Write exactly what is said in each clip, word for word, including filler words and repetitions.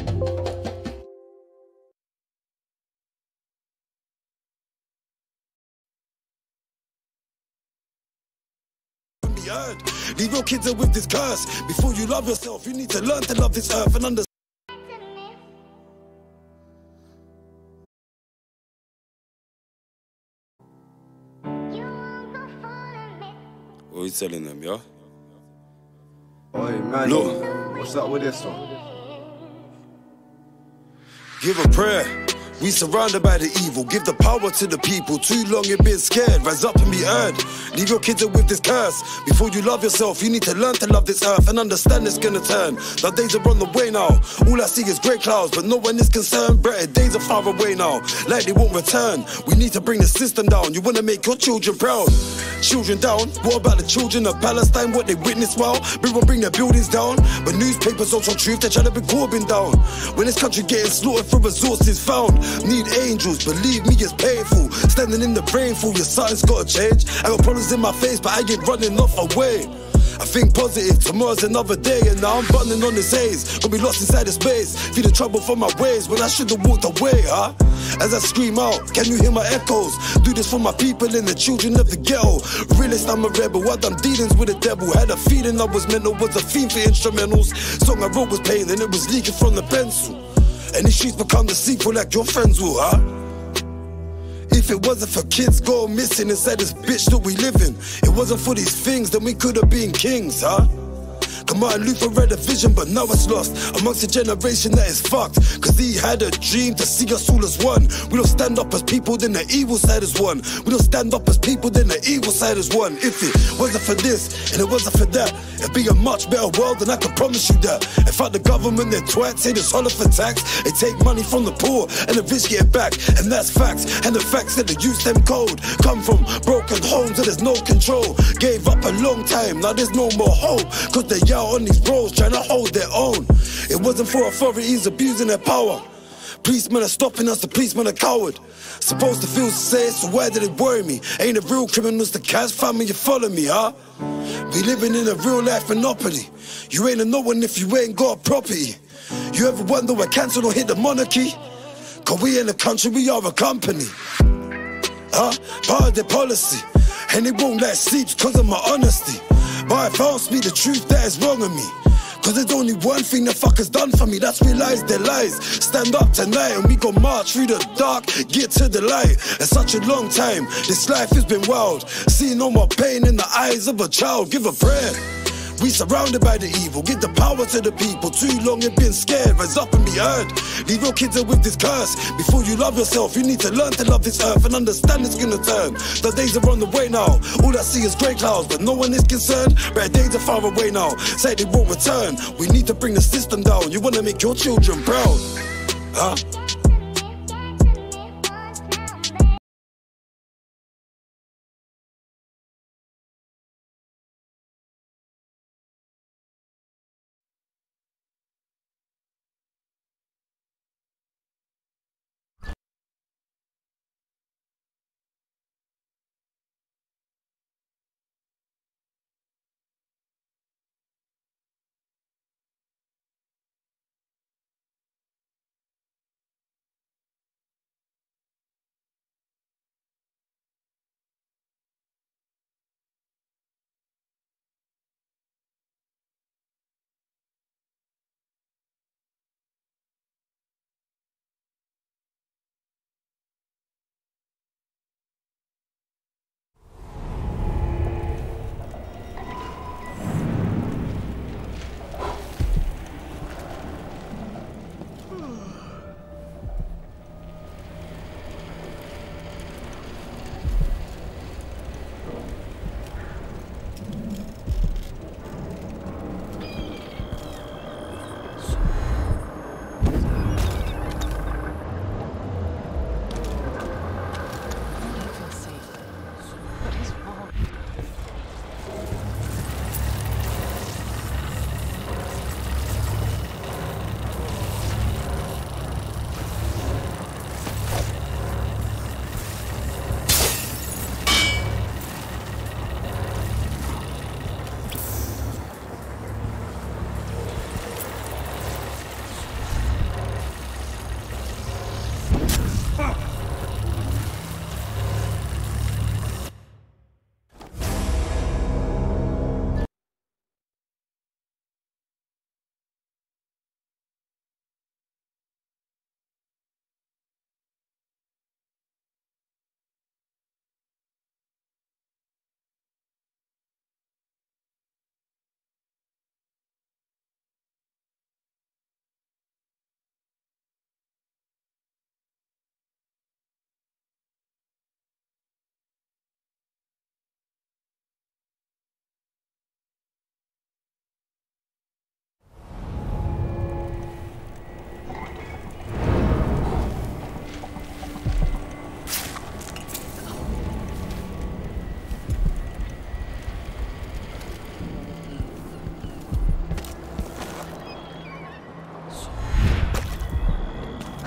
Leave your kids with this curse. Before you love yourself, you need to learn to love this earth and understand. What are you telling them, yeah? Oi, man, look, what's up with this one? Give a prayer. We surrounded by the evil, give the power to the people. Too long you've been scared, rise up and be heard. Leave your kids with this curse. Before you love yourself, you need to learn to love this earth and understand it's gonna turn. The days are on the way now. All I see is grey clouds, but no one is concerned. Better days are far away now, like they won't return. We need to bring the system down. You wanna make your children proud. Children down, what about the children of Palestine? What they witness while people bring their buildings down? But newspapers also truth, they try to bring Corbyn down. When this country getting slaughtered for resources found, need angels, believe me, it's painful. Standing in the rainfall, your something's gotta change. I got problems in my face, but I ain't running off away. I think positive, tomorrow's another day, and now I'm running on this haze. Gonna be lost inside the space, feel the trouble from my ways when I should've walked away, huh? As I scream out, can you hear my echoes? Do this for my people and the children of the ghetto. Realist, I'm a rebel, I done dealings with the devil. Had a feeling I was mental, was a fiend for instrumentals. Song I wrote was pain and it was leaking from the pencil. And these streets become the sequel like your friends will, huh? If it wasn't for kids going missing inside this bitch that we live in, it wasn't for these things, then we could have been kings, huh? Martin Luther read a vision, but now it's lost amongst a generation that is fucked. Cause he had a dream to see us all as one. We don't stand up as people, then the evil side is one. We don't stand up as people, then the evil side is one. If it wasn't for this, and it wasn't for that, it'd be a much better world, and I can promise you that. In fact, the government, they're twats, say this hollow for tax. They take money from the poor, and the rich get it back, and that's facts. And the facts that the youth them code come from broken homes, and there's no control. Gave up a long time, now there's no more hope. Cause they out on these roads trying to hold their own. It wasn't for authorities abusing their power. Policemen are stopping us, the policemen are coward. Supposed to feel safe, so why did it worry me? Ain't it real criminals, the cash family, you follow me, huh? We living in a real life monopoly. You ain't a no one if you ain't got property. You ever wonder why cancer don't hit the monarchy? Cause we ain't a country, we are a company. Huh? Part of their policy. And they won't let sleeps cause of my honesty. But if I don't speak the truth, that is wrong of me. Cause there's only one thing the fuck has done for me, that's realize their lies. Stand up tonight and we go march through the dark, get to the light. It's such a long time, this life has been wild. Seeing no more pain in the eyes of a child, give a prayer. We surrounded by the evil, give the power to the people. Too long you've been scared, rise up and be heard. Leave your kids with this curse. Before you love yourself, you need to learn to love this earth and understand it's gonna turn. The days are on the way now, all I see is grey clouds, but no one is concerned. Bad days are far away now, say they won't return. We need to bring the system down, you wanna make your children proud, huh?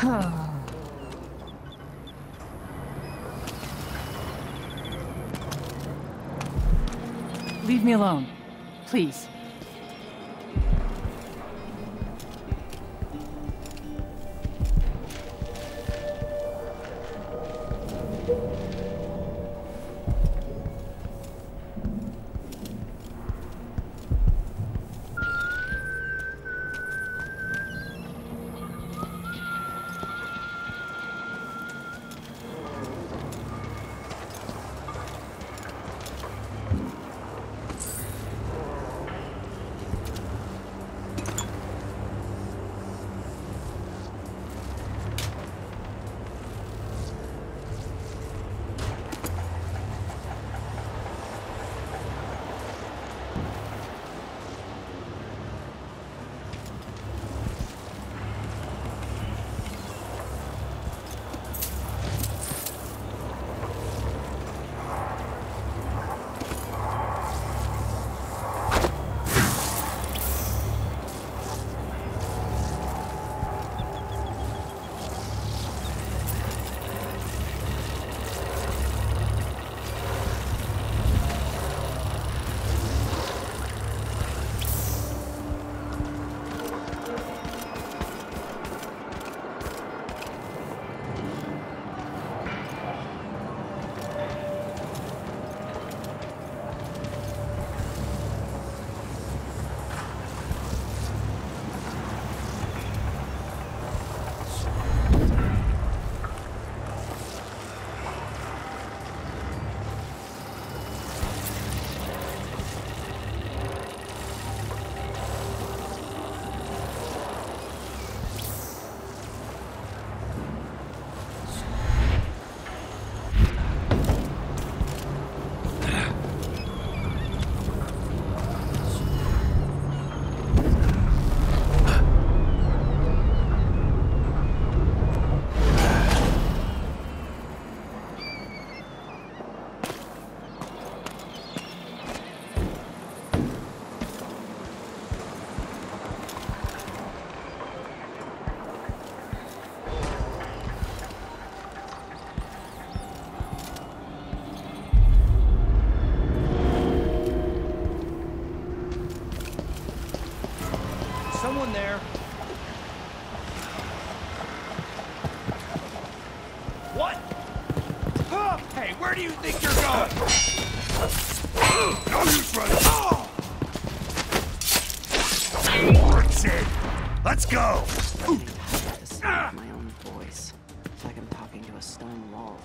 Leave me alone, please. Someone there. What? Oh, hey, where do you think you're going? No use running. Oh! That's it. Let's go. The sound of my own voice. It's like I'm talking to a stone wall.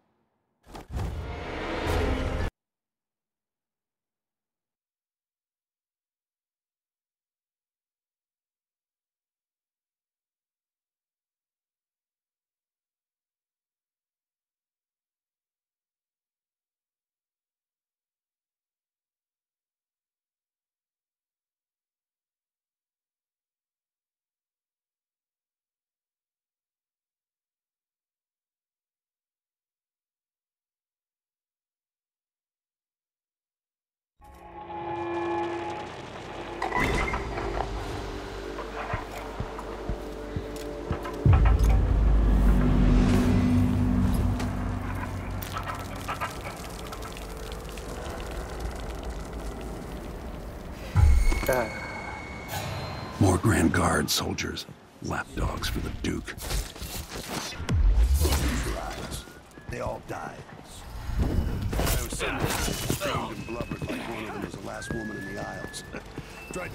More Grand Guard soldiers, lapdogs for the Duke. They all died. I was sitting there, screamed and blubbered like one of them was the last woman in the aisles. Tried to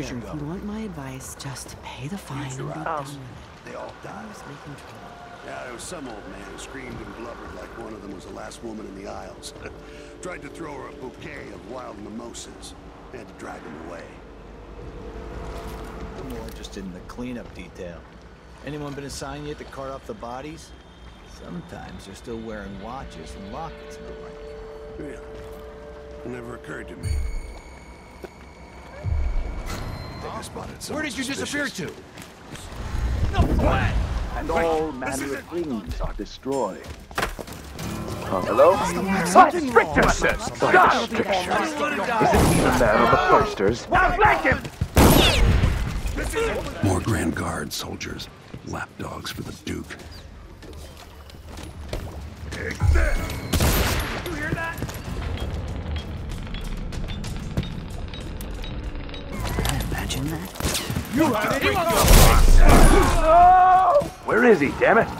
mission If go? you want my advice, just pay the fine and be Future done ops. with it. They all died. Who's making trouble? Yeah, there was some old man who screamed and blubbered like one of them was the last woman in the Isles. Tried to throw her a bouquet of wild mimosas. Had to drag him away. I'm more interested in the cleanup detail. Anyone been assigned yet to cart off the bodies? Sometimes they're still wearing watches and lockets and the like. Really? It never occurred to me. I think I spotted someone Where did you disappear suspicious. to? No way! And all manner of things are destroyed. Uh, hello? What? Victor says, Gosh, picture. Is it he the man of the posters? Now blank him! More Grand Guard soldiers, lapdogs for the Duke. Take that! You hear that? Imagine that. You have it! No! Where is he, damn it?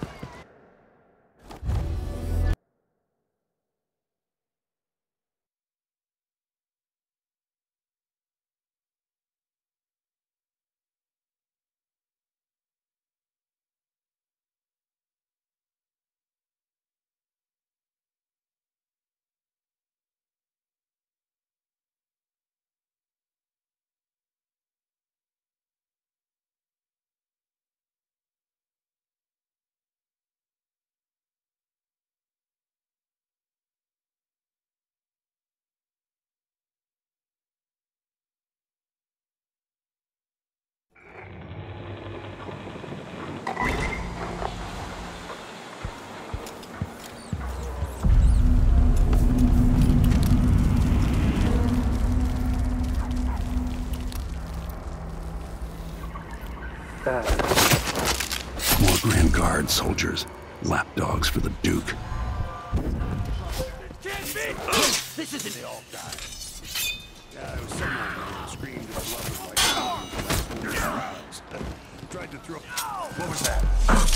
More Grand Guard soldiers, lapdogs for the Duke. This isn't They all died. Yeah, there was some old man who screamed and blubbered like one of them was the last woman in the Isles. Tried to throw... What was that?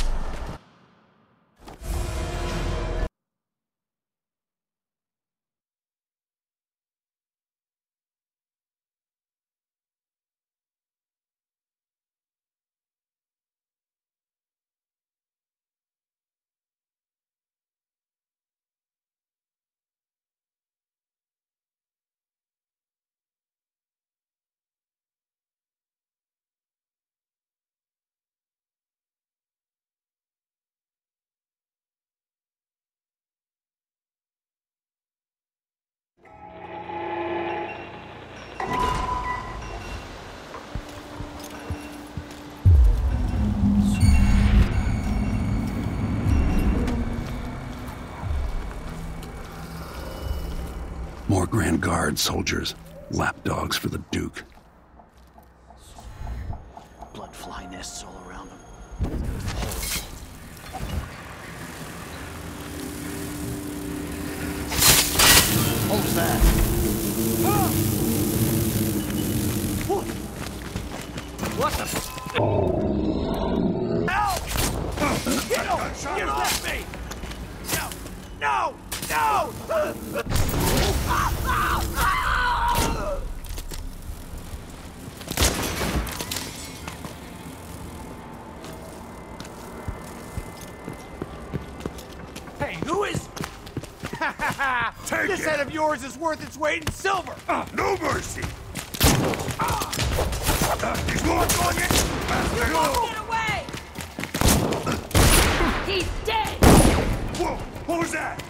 More Grand Guard soldiers, lapdogs for the Duke. Blood fly nests all around them. What was that? What the? Help! Get him! Get off me! No! No! No! Hey, who is... Take this it. head of yours is worth its weight in silver! Uh, no mercy! Uh, he's going for it! Get away! He's dead! Whoa! What was that?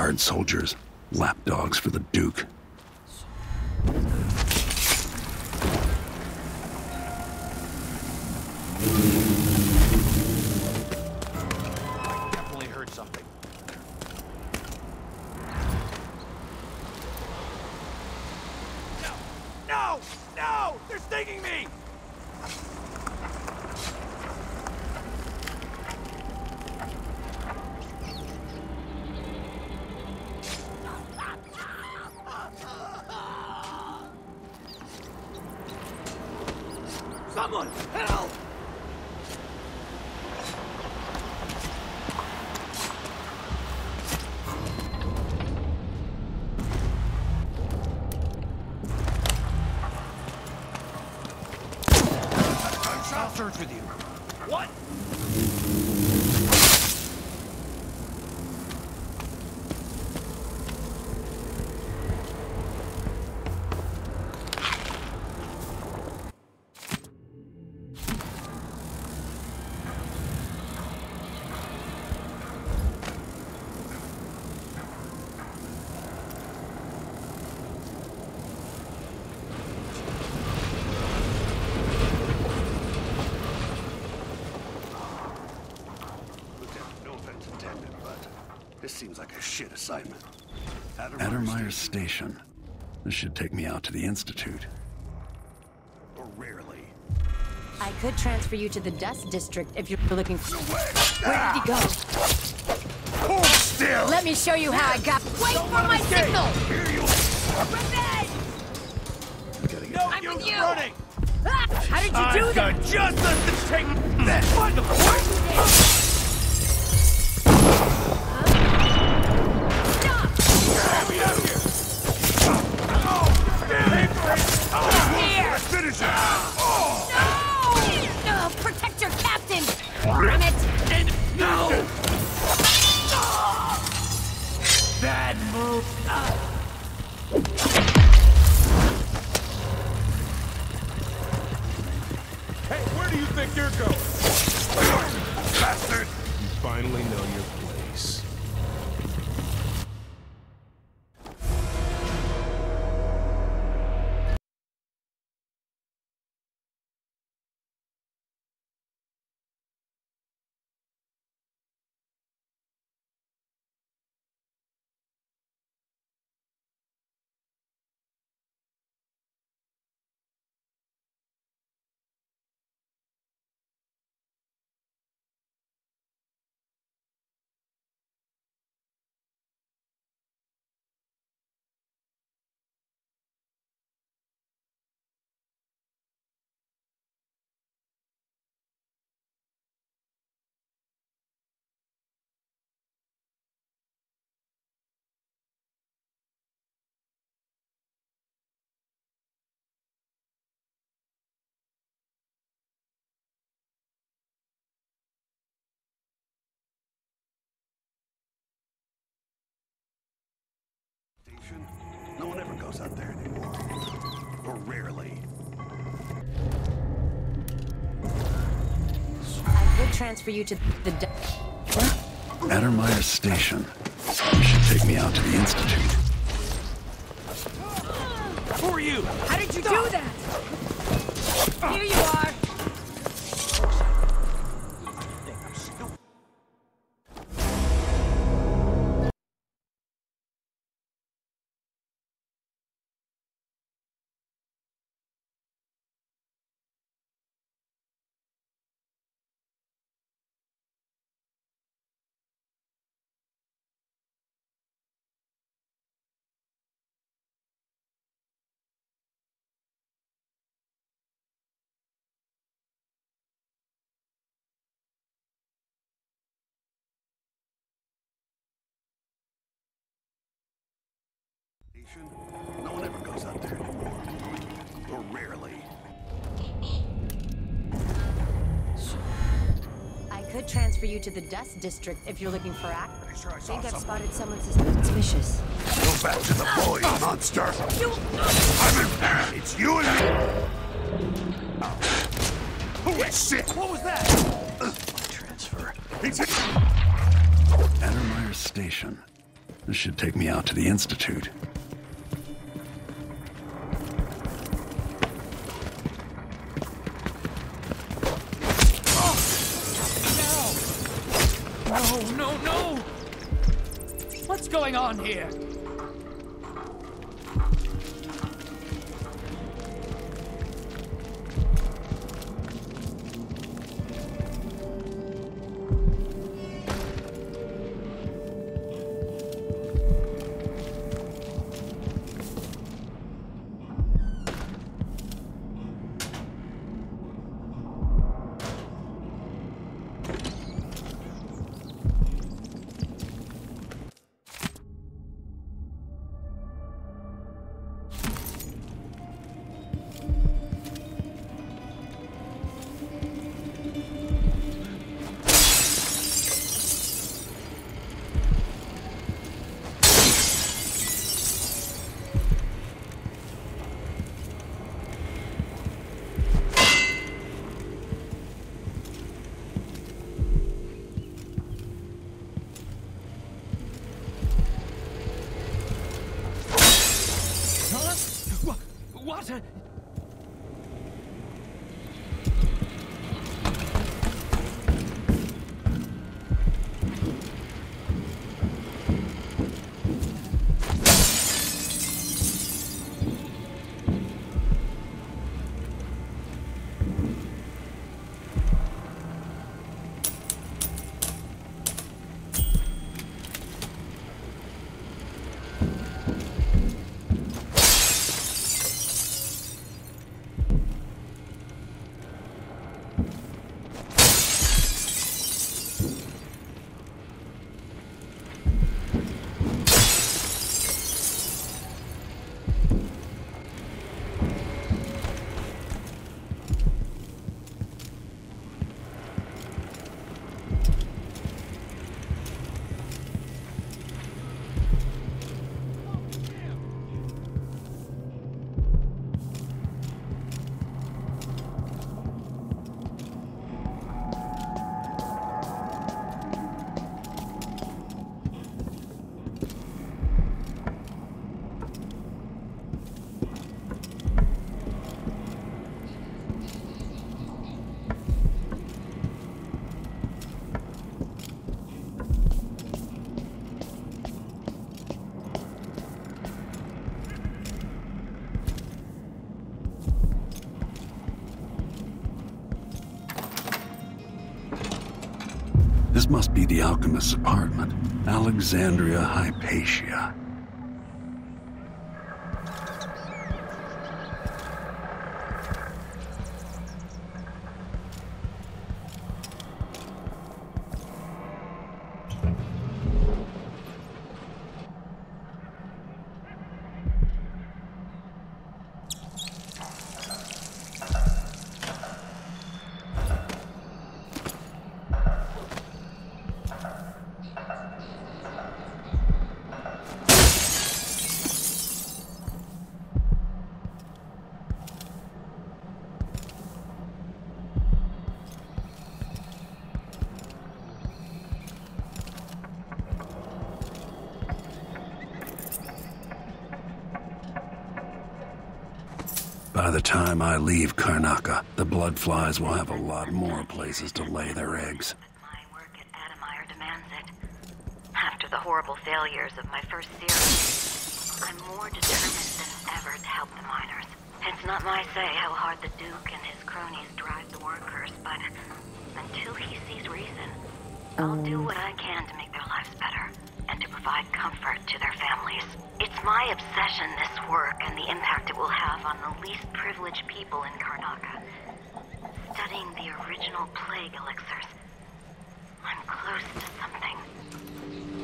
Guard soldiers, lapdogs for the Duke. Definitely heard something. No! No! No! They're stinging me! Someone, help! I'll search with you. What? This seems like a shit assignment. Addermeyer Station. This should take me out to the Institute. Or rarely. I could transfer you to the Dust District if you're looking for... Where? Where did he go? Hold still! Let me show you how I got... Wait Don't for let him my escape. signal! Here you... Revenge! No I'm use with you. running! Ah, how did you I do that? got just to take that. Find the point! Stop! Get me out of here! Oh, damn it! Oh, Here! Finish it! No! No! Protect your captain! Damn it! And no! Bad move. Hey, where do you think you're going? Bastard! You finally know your place. Station? No one ever goes out there anymore. Or rarely. I could transfer you to the... d- Addermeyer Station. This should take me out to the Institute. Who are you? How did you do that? Here you are. Station? No one ever goes out there anymore. Or rarely. I could transfer you to the Dust District if you're looking for act. Pretty sure I I saw think I've someone. spotted someone suspicious. Go back to the boys, monster! You... I'm in... It's you and me! Holy shit! What was that? Transfer. It's... Addermeyer Station. This should take me out to the Institute. No, no, no! What's going on here? What? This must be the alchemist's apartment. Alexandria Hypatia. By the time I leave Karnaca, the bloodflies will have a lot more places to lay their eggs. My work at Adamire demands it. After the horrible failures of my first series, I'm more determined than ever to help the miners. It's not my say how hard the Duke and his cronies drive the workers, but until he sees reason, I'll do what I can to make their lives better and to provide comfort to their families. It's my obsession, this work, and the impact it will have on the least privileged people in Karnaca. Studying the original plague elixirs, I'm close to something.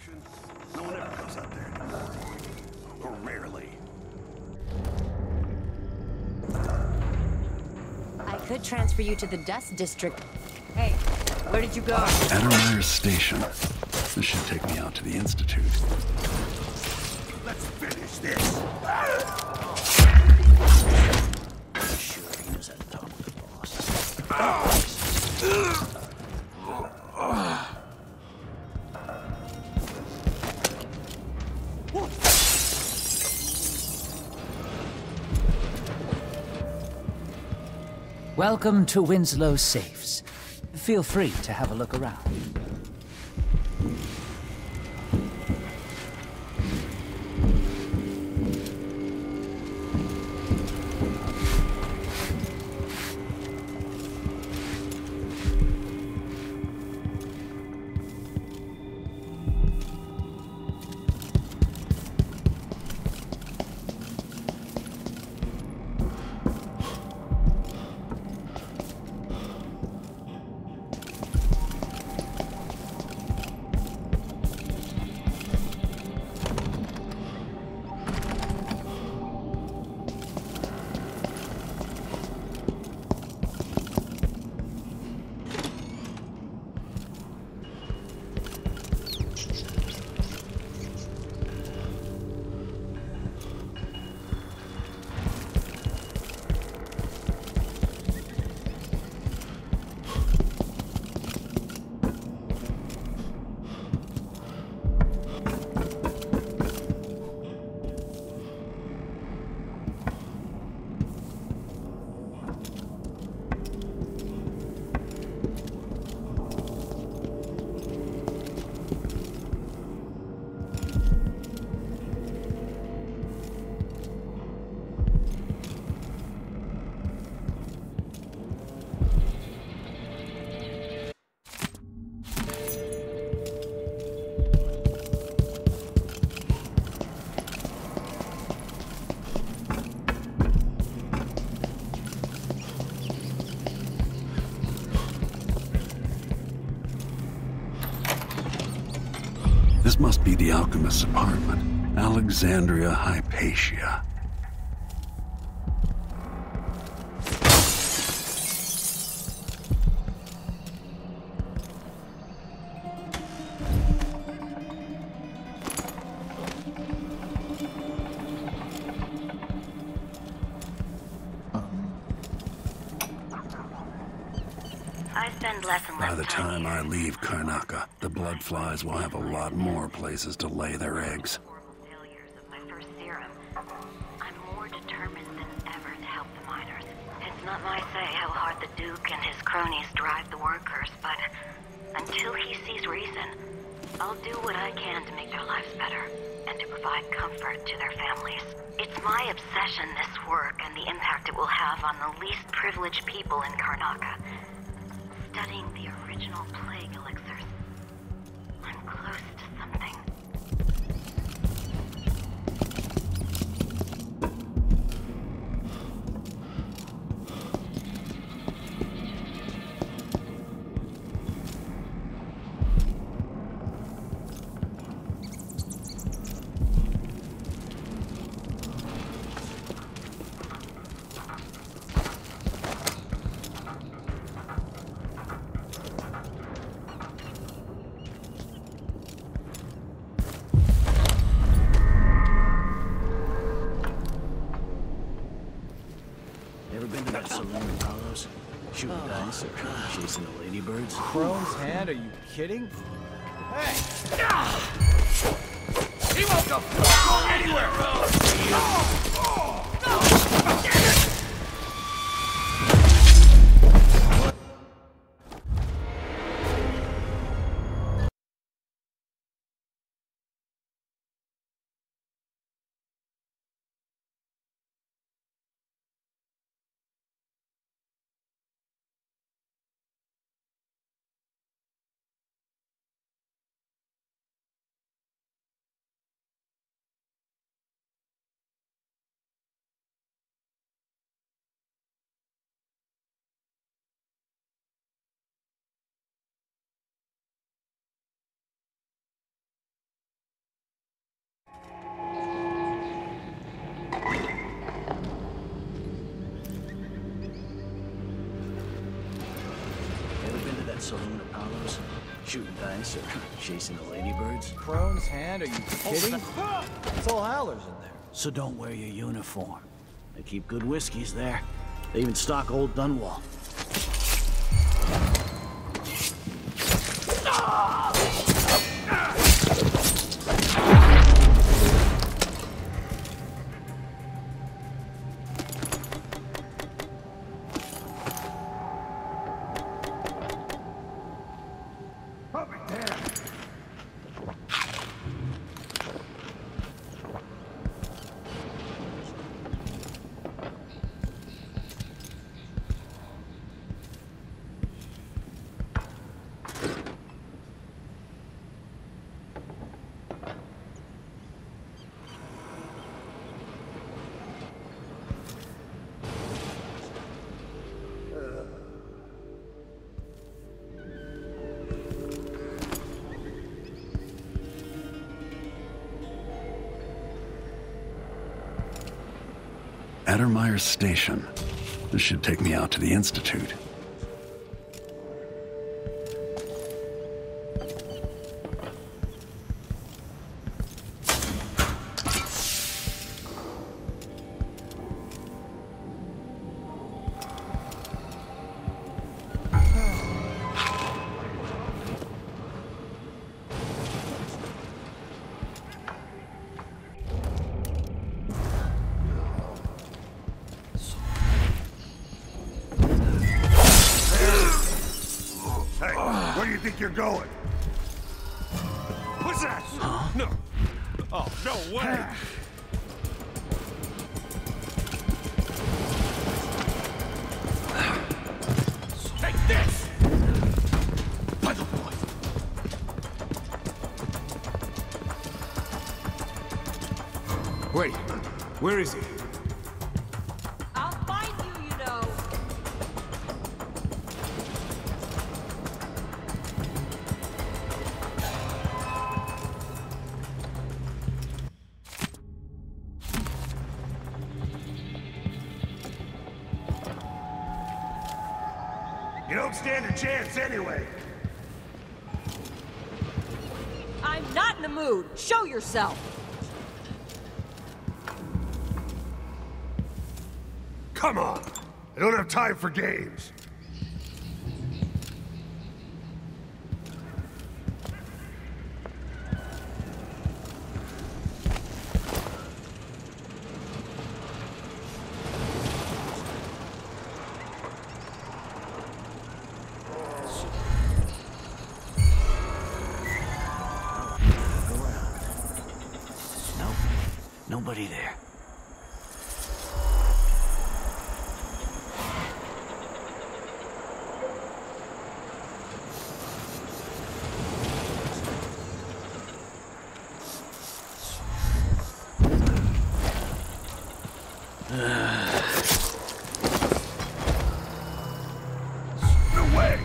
extraction? No one ever goes out there anymore. Or rarely. I could transfer you to the Dust District. Hey, where did you go? Addermire Station. This should take me out to the Institute. Let's finish this! Sure, he knows how to talk with the boss. Welcome to Winslow's Safes. Feel free to have a look around. This must be the alchemist's apartment. Alexandria Hypatia. I spend less and less By the time time I leave Karnaca, the bloodflies will have a lot more places to lay their eggs. failures of my first serum. I'm more determined than ever to help the miners. It's not my say how hard the Duke and his cronies drive the workers, but until he sees reason, I'll do what I can to make their lives better and to provide comfort to their families. It's my obsession, this work, and the impact it will have on the least privileged people in Karnaca. Studying the original plague elixirs, I'm close to something. Ever been to that saloon in Palos? Shooting dice or chasing the ladybirds? Crone's hand? Are you kidding? Hey! He won't go anywhere! Shooting dice or chasing the ladybirds. Crone's hand? Are you kidding? It's all howlers in there. So don't wear your uniform. They keep good whiskeys there. They even stock Old Dunwall. Addermire Station. This should take me out to the Institute. Where do you think you're going? What's that? Huh? No. Oh, no way. Take this! By the boy. Wait, where is he? I'll find you, you know. You don't stand a chance anyway. I'm not in the mood. Show yourself. Come on! I don't have time for games. Nope. Nobody there. No way!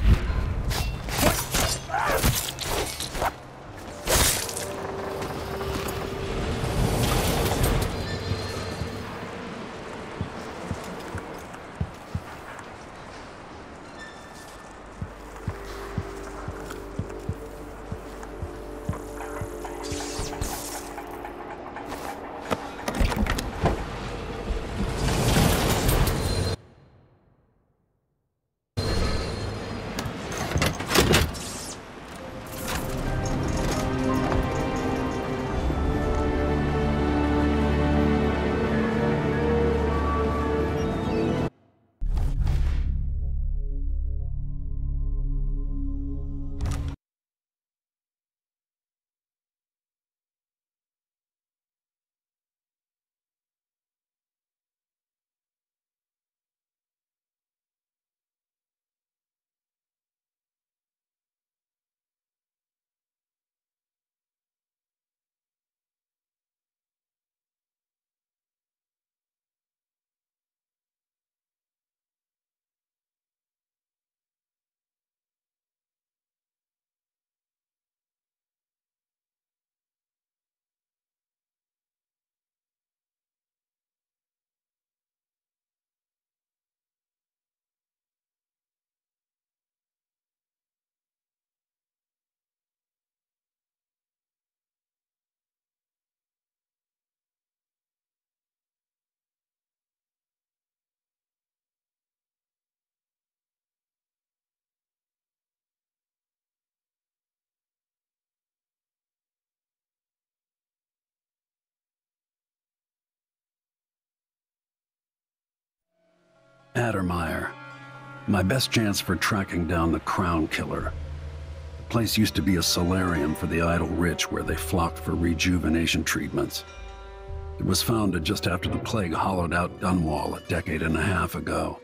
Addermeyer. My best chance for tracking down the Crown Killer. The place used to be a solarium for the idle rich where they flocked for rejuvenation treatments. It was founded just after the plague hollowed out Dunwall a decade and a half ago.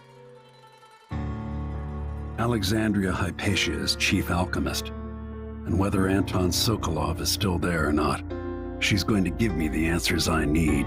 Alexandria Hypatia is chief alchemist, and whether Anton Sokolov is still there or not, she's going to give me the answers I need.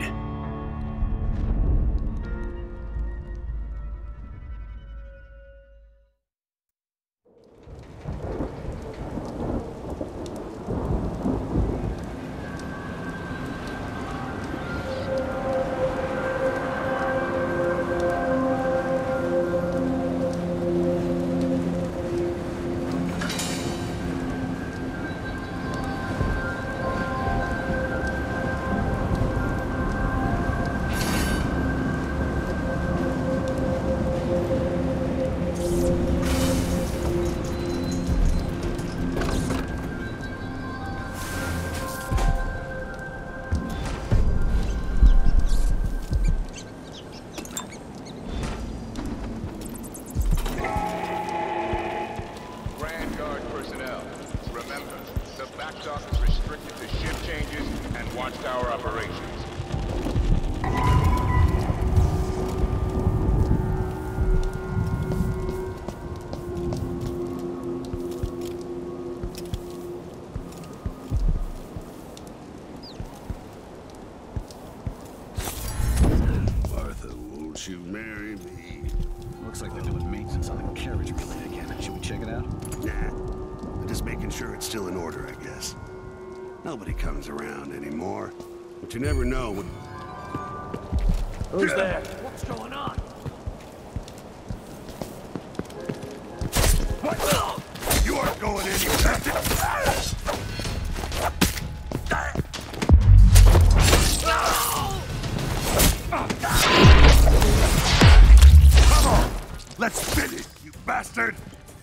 You marry me. Looks like they're doing maintenance on the carriage relay again. Should we check it out? Nah. I'm just making sure it's still in order, I guess. Nobody comes around anymore. But you never know when... Who's there? What's going on? What? You aren't going anywhere. Let's finish, you bastard!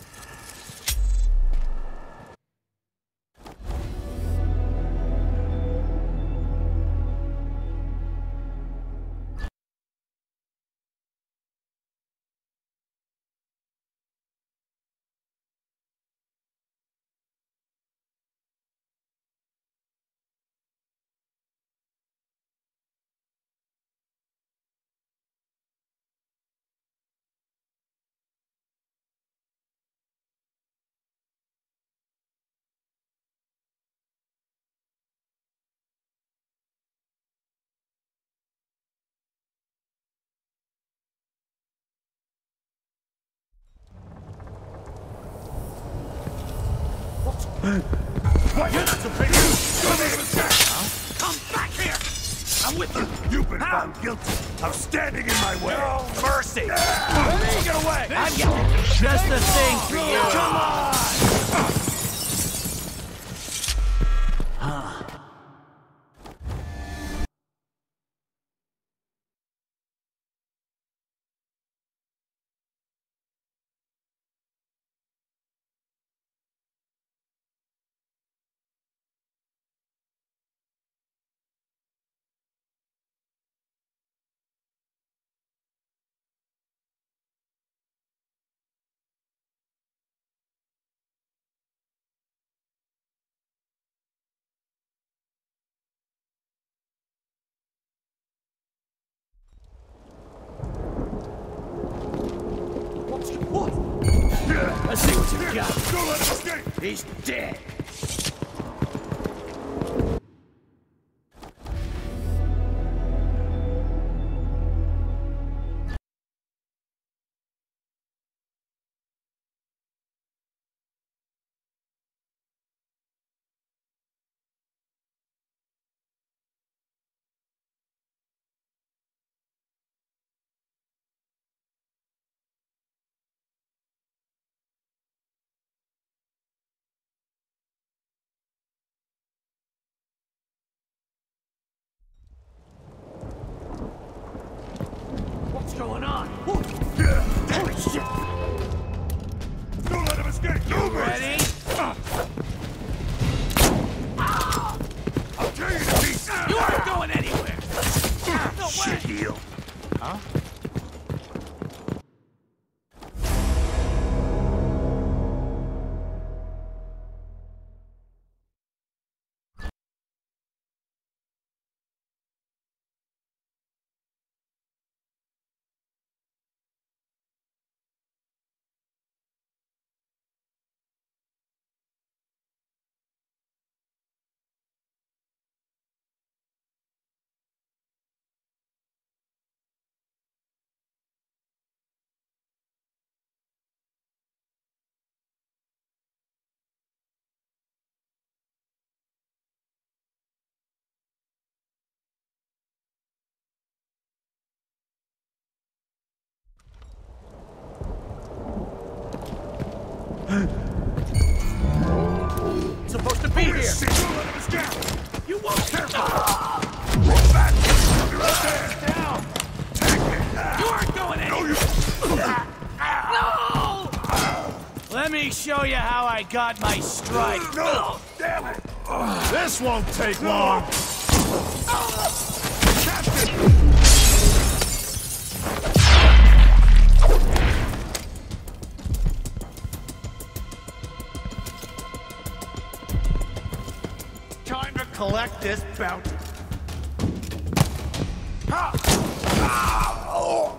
What? You're not supposed to huh? Come back here! I'm with you! You've been found guilty of standing in my way! No mercy! Take it away! I've got just the thing for you! Come on! Huh. Let's see what you got. Don't let him escape! He's dead. What's going on? Holy shit! Don't let him escape! You ready? I'll tear you to pieces! You aren't going anywhere! No way! Shit heel. Huh? It's supposed to be here. You won't careful. Roll back. Right there. Down. Take it. You aren't going anywhere. No! Let me show you how I got my strike. No! Damn it! This won't take long. Captain! Time to collect this bounty. Ha! Ah! Oh!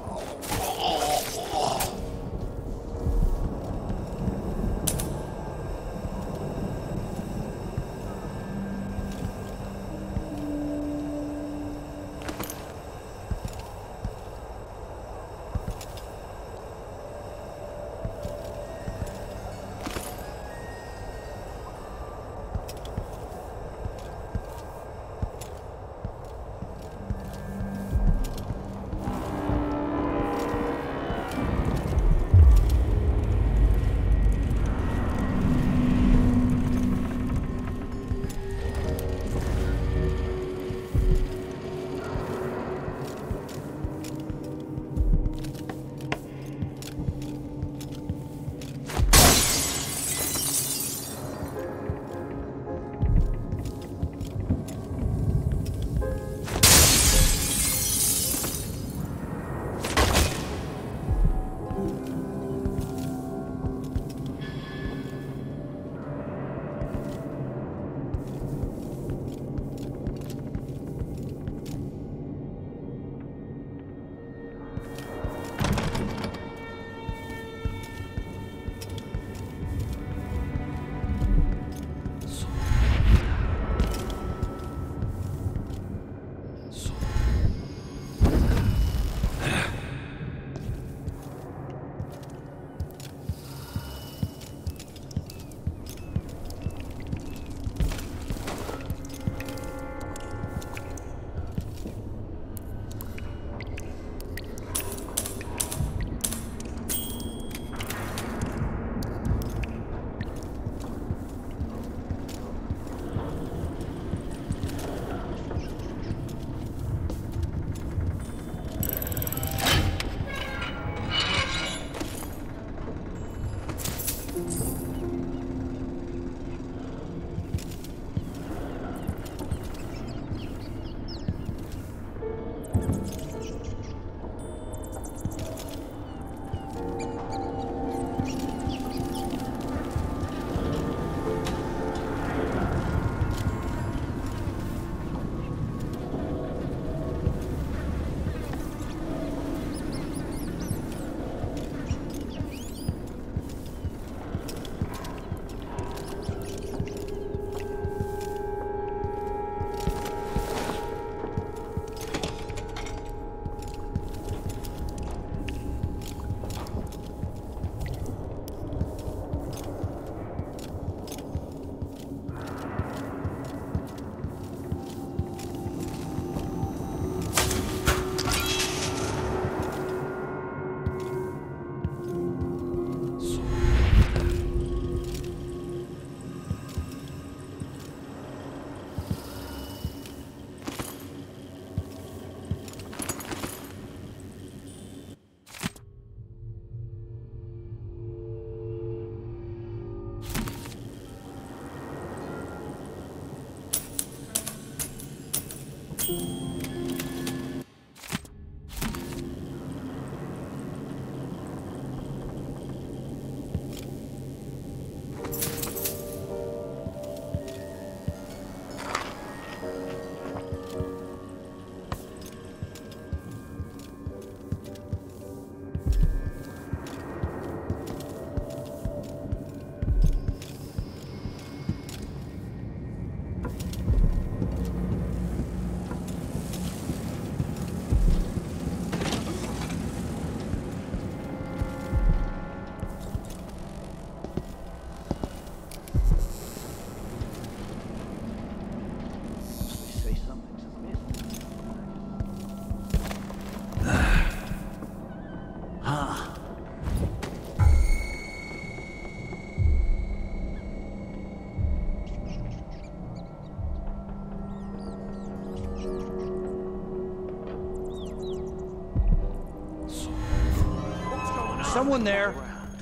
someone there.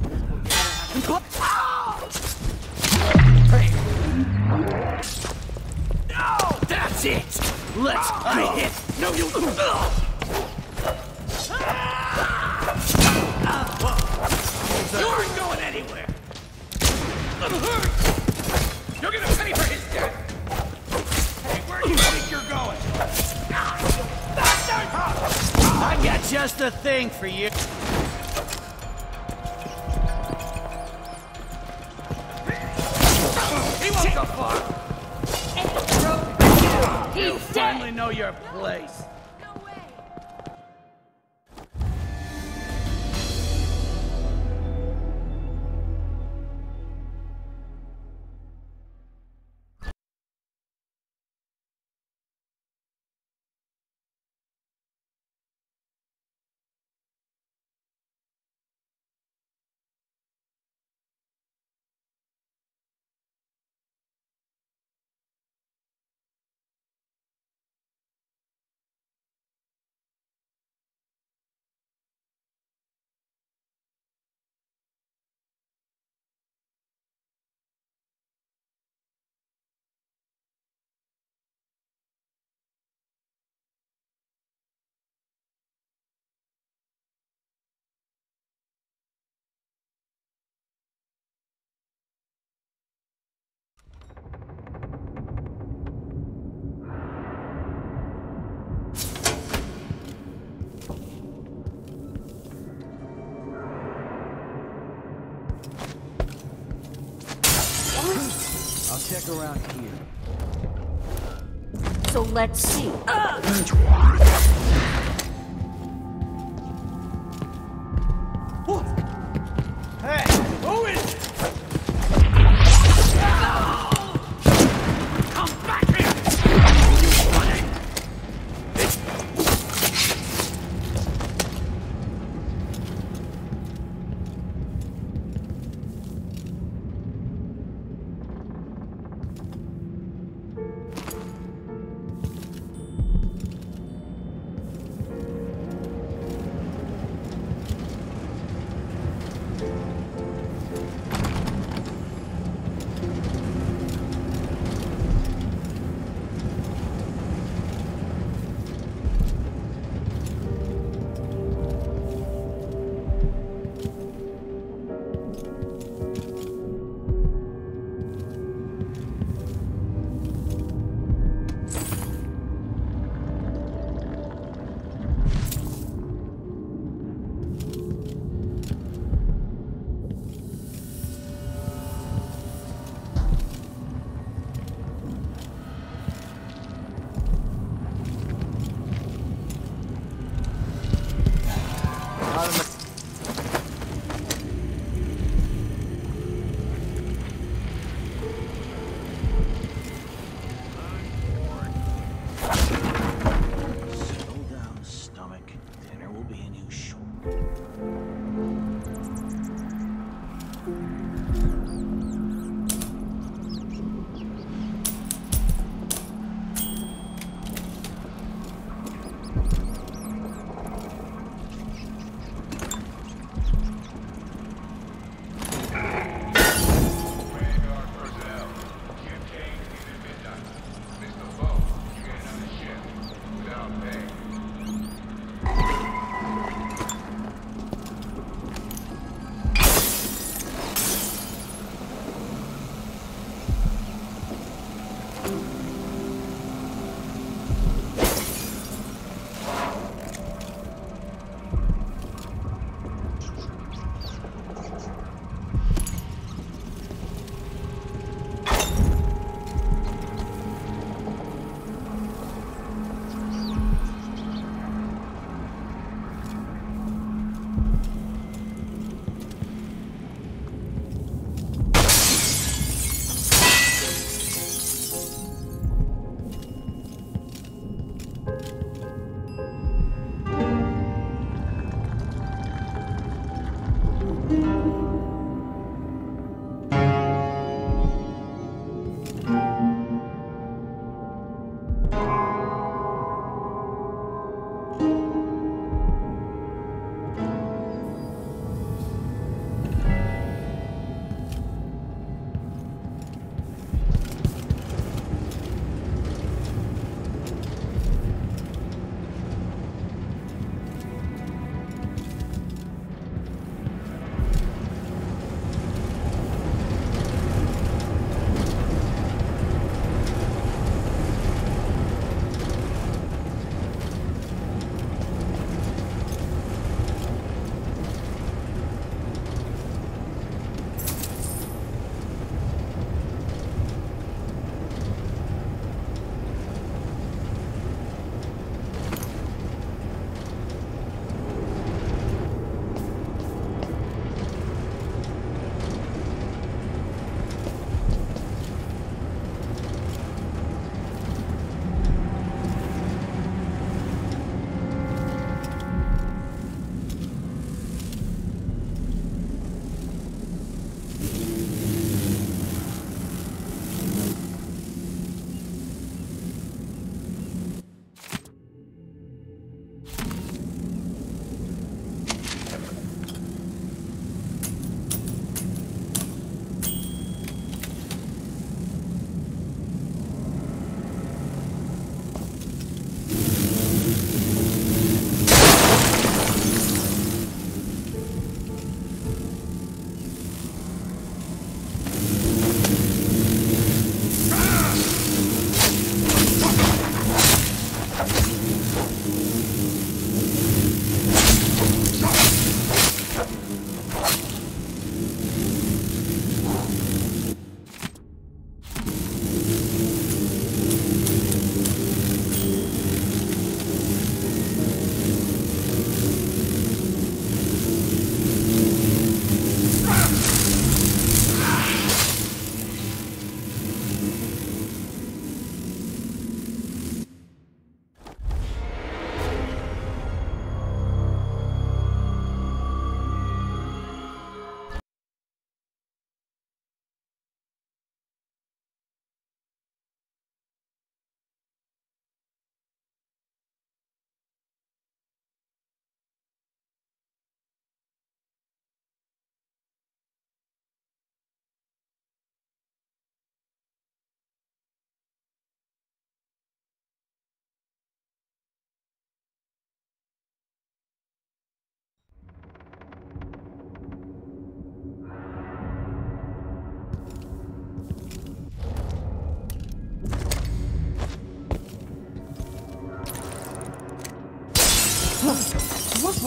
Hey. No, that's it. Let's hit it. No, you. You aren't going anywhere. You're gonna pay for his death. Hey, where do you think you're going? I got just the thing for you. He won't go far. You finally know your place. I'll check around here. So let's see. Hey, who is it? Come back here! You running?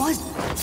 What?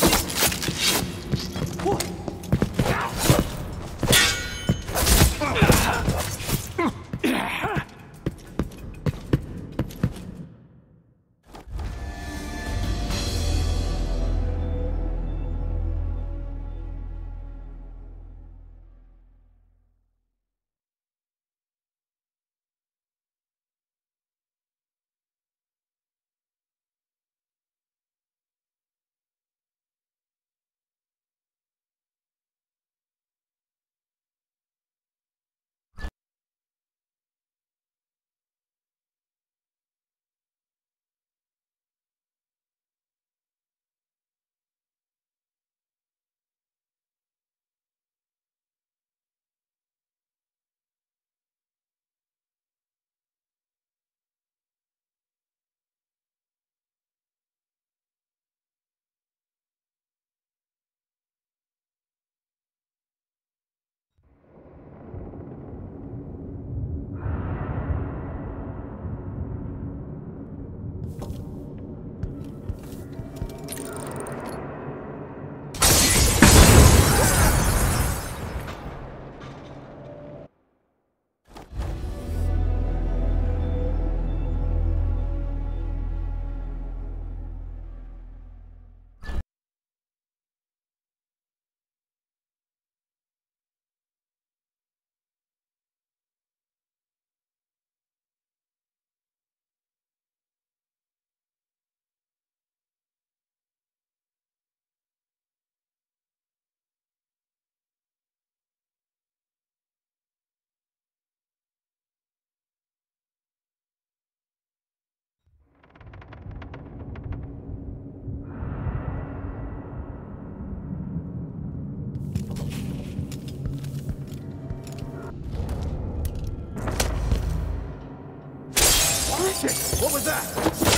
What was that?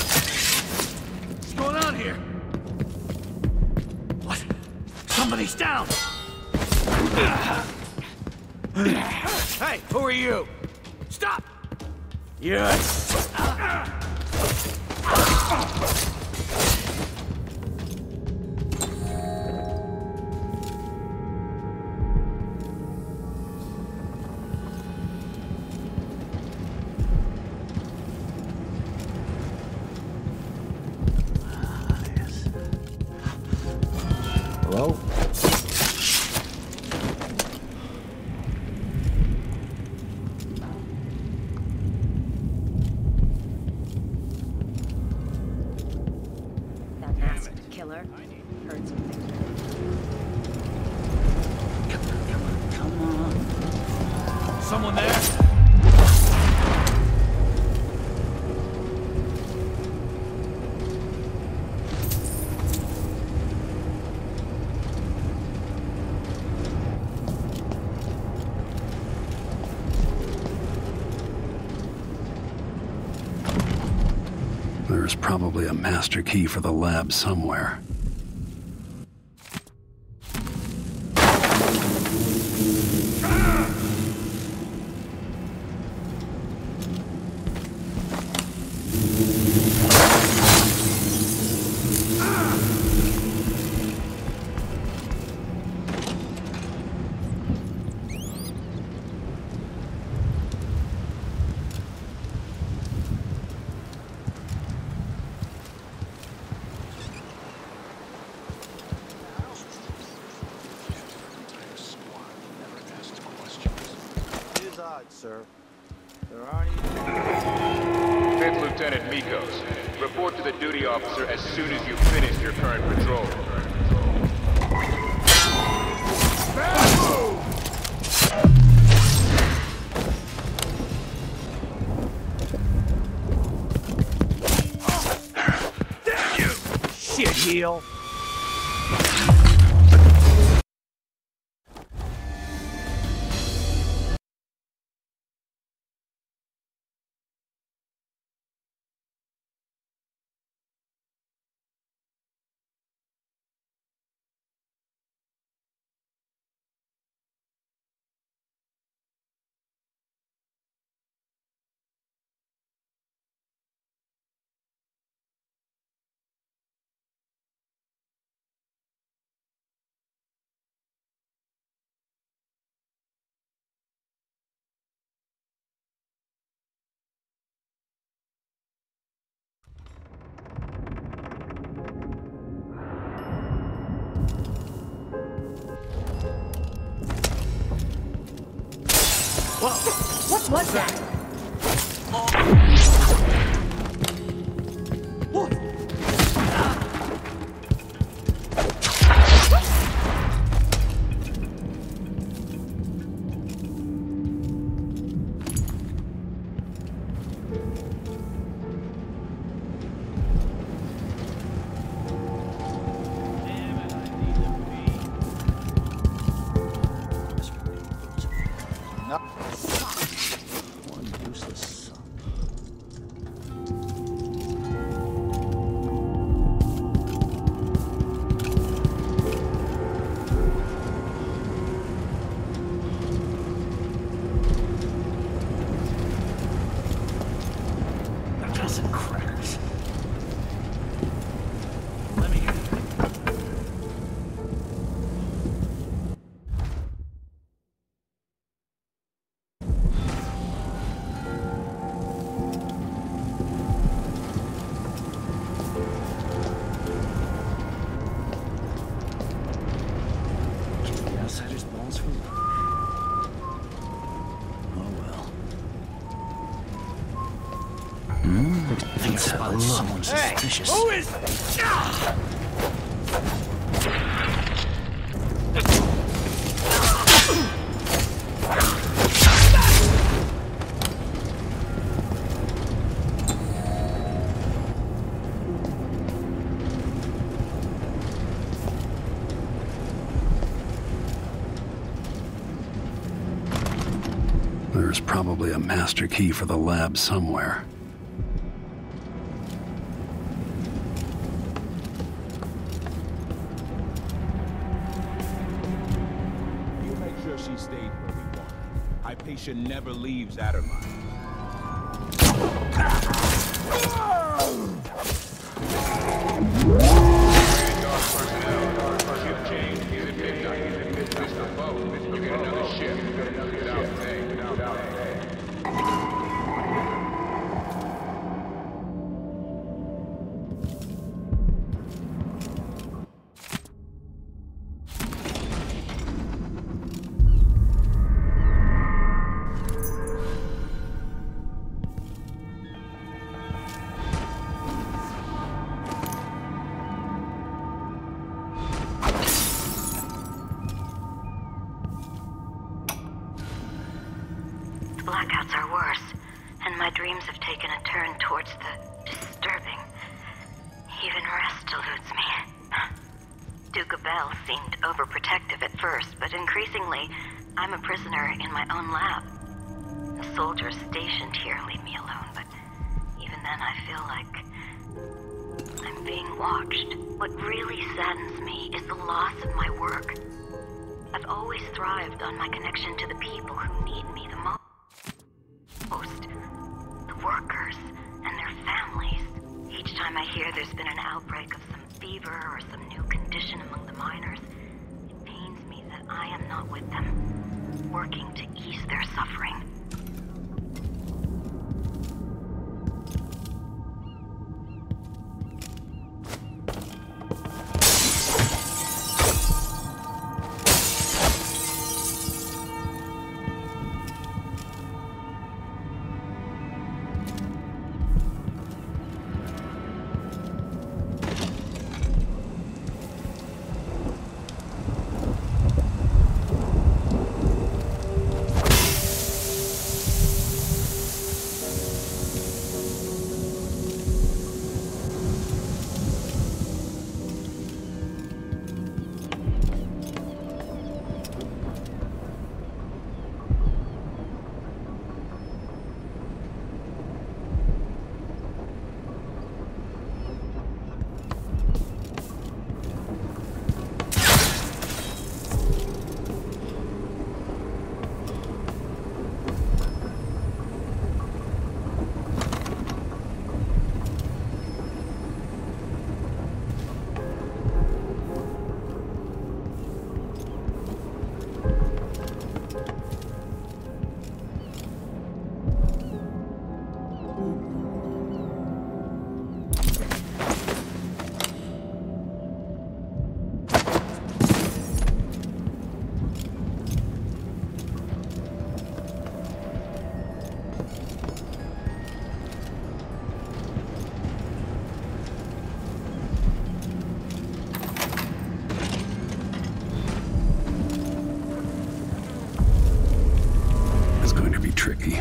What's going on here? What? Somebody's down! Hey, who are you? Stop! Yes! Hello? That masked killer heard something. Come on. Someone there? There's probably a master key for the lab somewhere. Sir. There aren't even... Fifth Lieutenant Mikos, report to the duty officer as soon as you finish your current patrol. Damn you! Shit heel! What was that? Someone suspicious. Who is... There's probably a master key for the lab somewhere. She stayed where we want. High patient never leaves Addermine. You get another ship. Without pay. Without pay. Blackouts are worse, and my dreams have taken a turn towards the disturbing. Even rest eludes me. Duke Bell seemed overprotective at first, but increasingly, I'm a prisoner in my own lab. The soldiers stationed here leave me alone, but even then I feel like I'm being watched. What really saddens me is the loss of my work. I've always thrived on my connection to the people who need me the most. The workers and their families. Each time I hear there's been an outbreak of some fever or some new condition among the miners, it pains me that I am not with them, working to ease their suffering. tricky.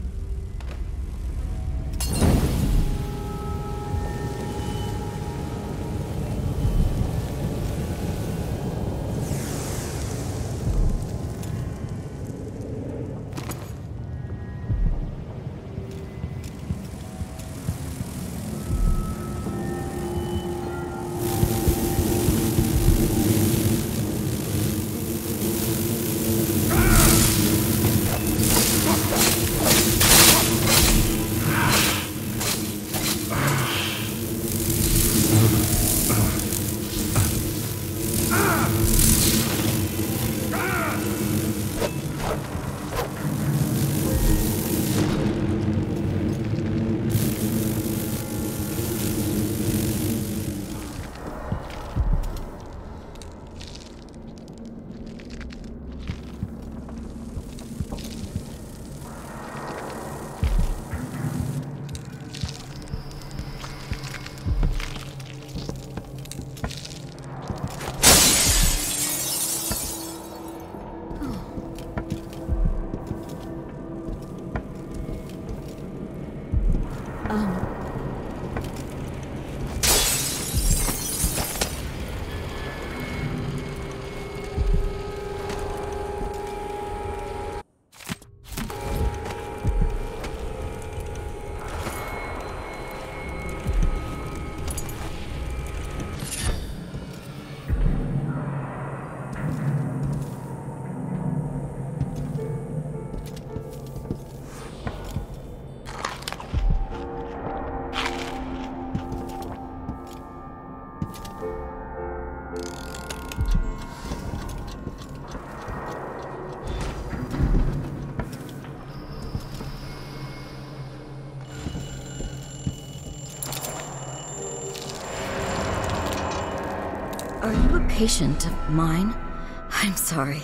Are you a patient of mine? I'm sorry.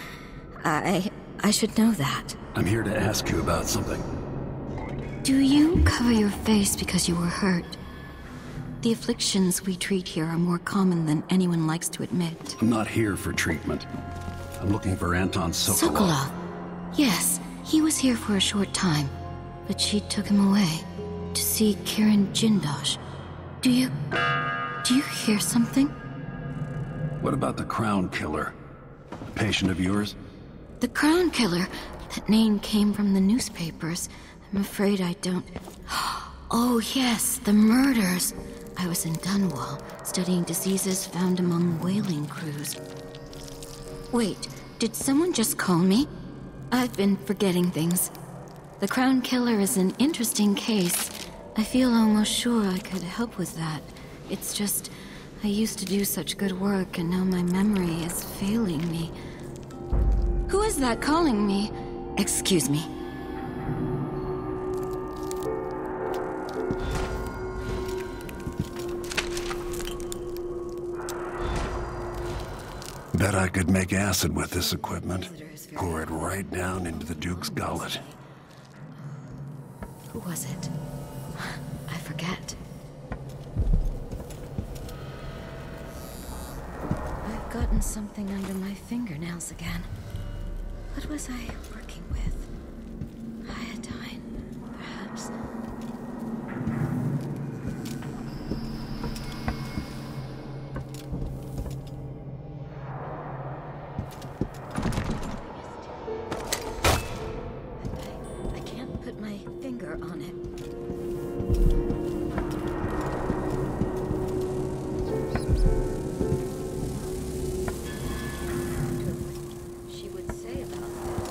I... I should know that. I'm here to ask you about something. Do you cover your face because you were hurt? The afflictions we treat here are more common than anyone likes to admit. I'm not here for treatment. I'm looking for Anton Sokolov. Sokolov? Yes, he was here for a short time, but she took him away to see Kirin Jindosh. Do you... do you hear something? What about the Crown Killer? A patient of yours? The Crown Killer? That name came from the newspapers. I'm afraid I don't... Oh yes, the murders. I was in Dunwall, studying diseases found among whaling crews. Wait, did someone just call me? I've been forgetting things. The Crown Killer is an interesting case. I feel almost sure I could help with that. It's just... I used to do such good work, and now my memory is failing me. Who is that calling me? Excuse me. Bet I could make acid with this equipment. Pour it right down into the Duke's gullet. Who was it? I forget. I've gotten something under my fingernails again. What was I working with? Iodine, perhaps? I, I can't put my finger on it. She would say about that.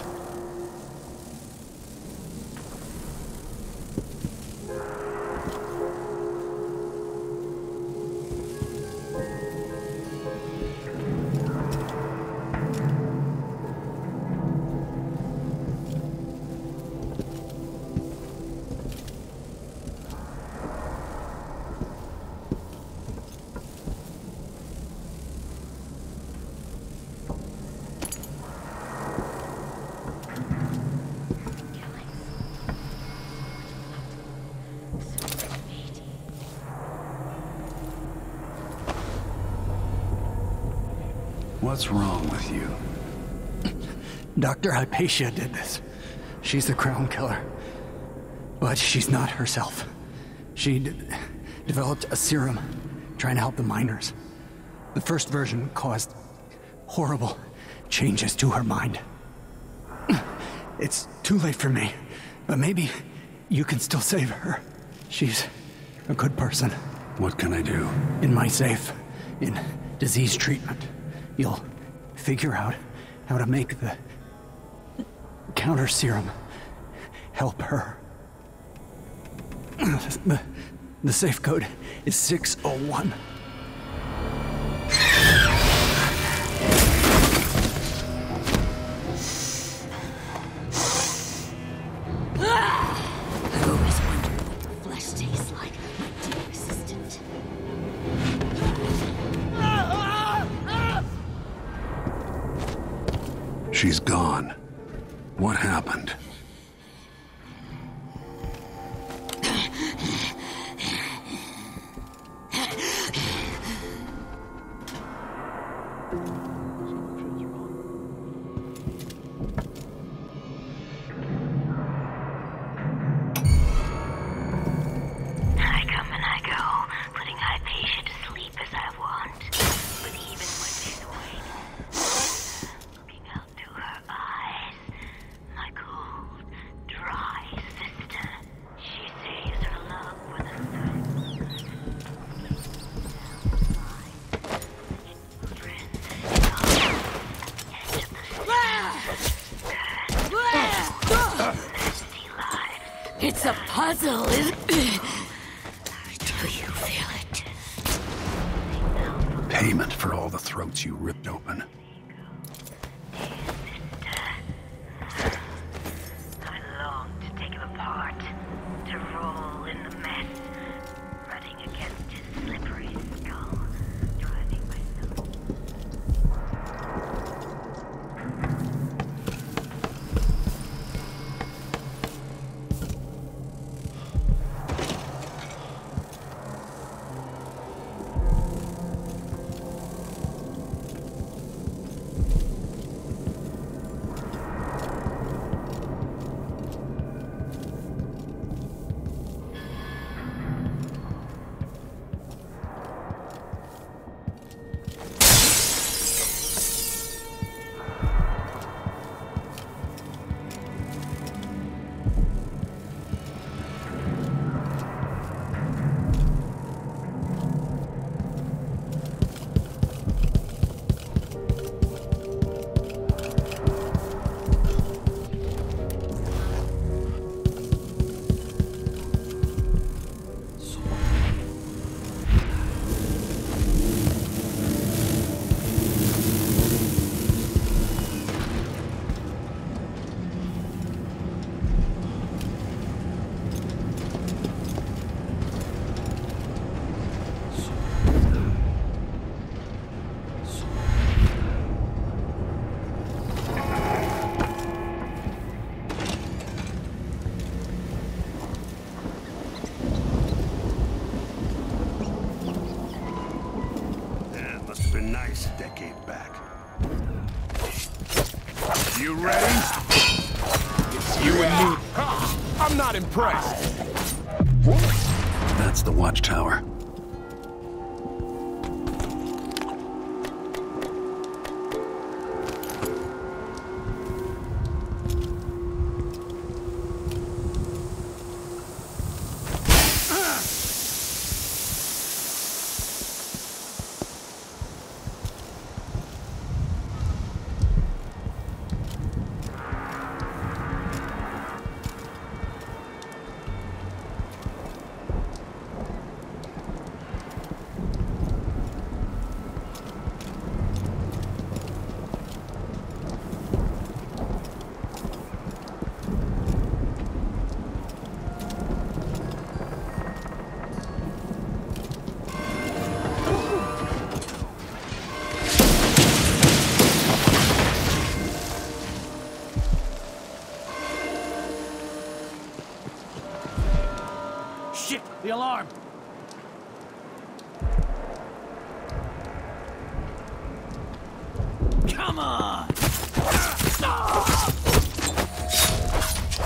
What's wrong with you? Doctor Hypatia did this. She's the crown killer. But she's not herself. She d developed a serum trying to help the miners. The first version caused horrible changes to her mind. It's too late for me, but maybe you can still save her. She's a good person. What can I do? In my safe, in disease treatment, you'll figure out how to make the counter serum help her. The, the safe code is six oh one. I've always wondered what the flesh tastes like, my dear assistant. She's gone. What happened? It's a puzzle, isn't it? Do you feel it? Payment for all the throats you ripped open. I long to take him apart, to roll in the mess, running against his slippery skull, driving myself. Nice decade back. You ready? It's you and me. I'm not impressed. That's the watchtower. Shit! The alarm! Come on!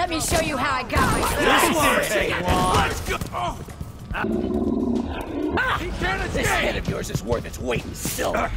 Let me show you how I got my This won't take long. Let's go. Oh. Ah, he can't escape. This head of yours is worth its weight in silver.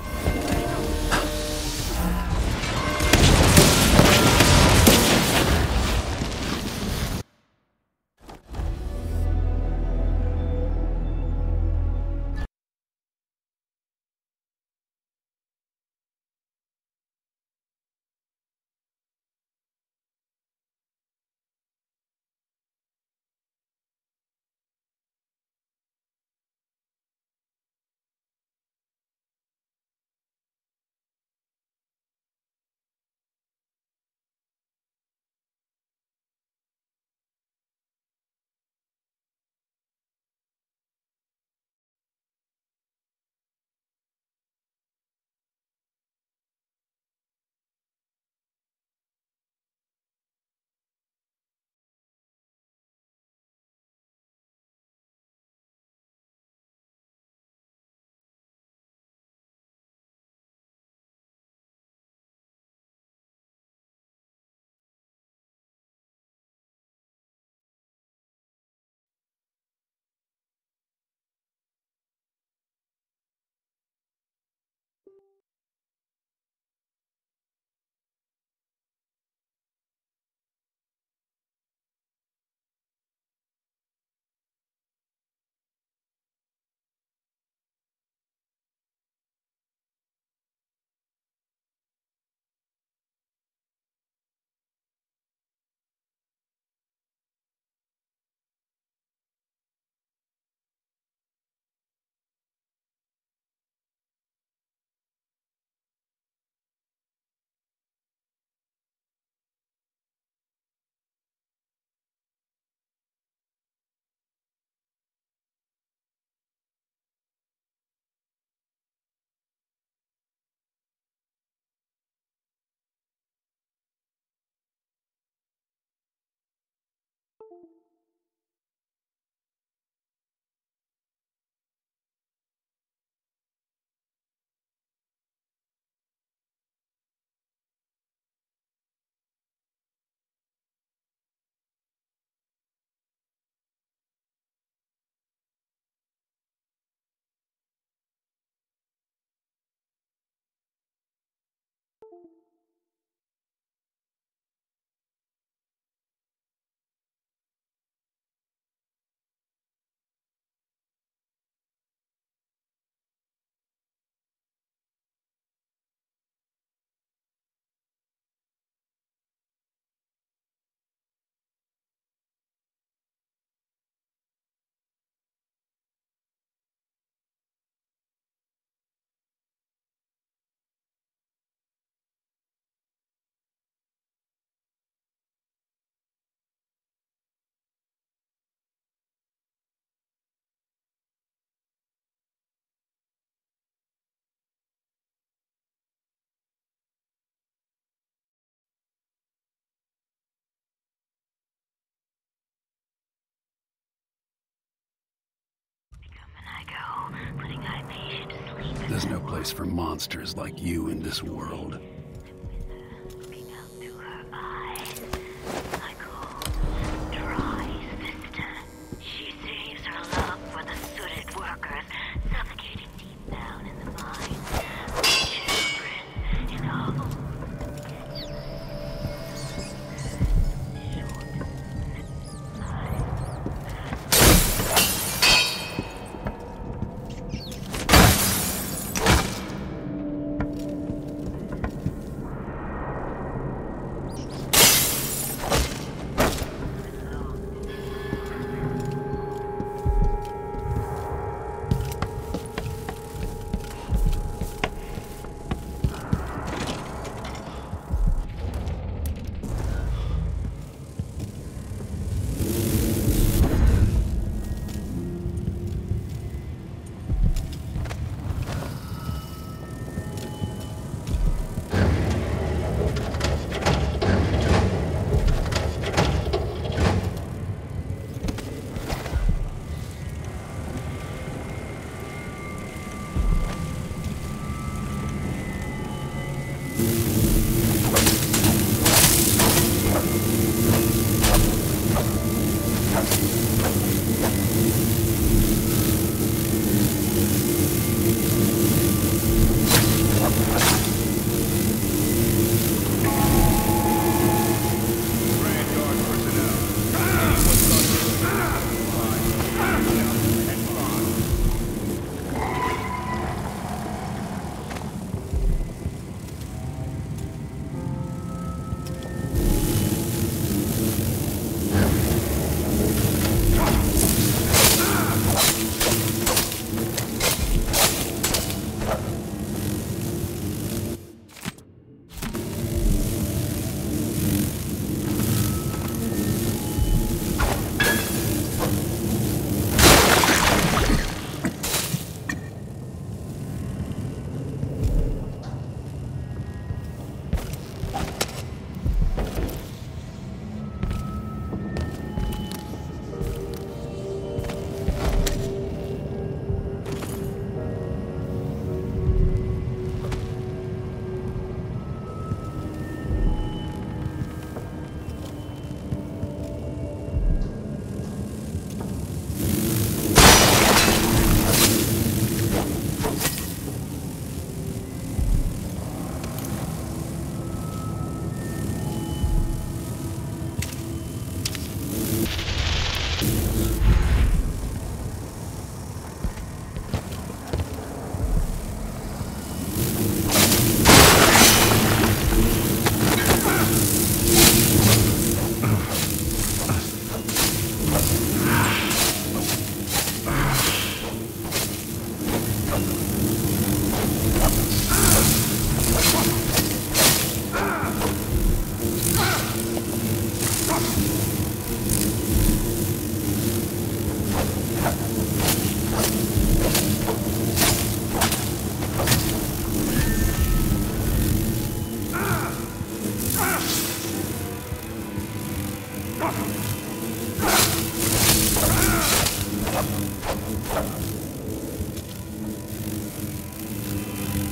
There's no place for monsters like you in this world.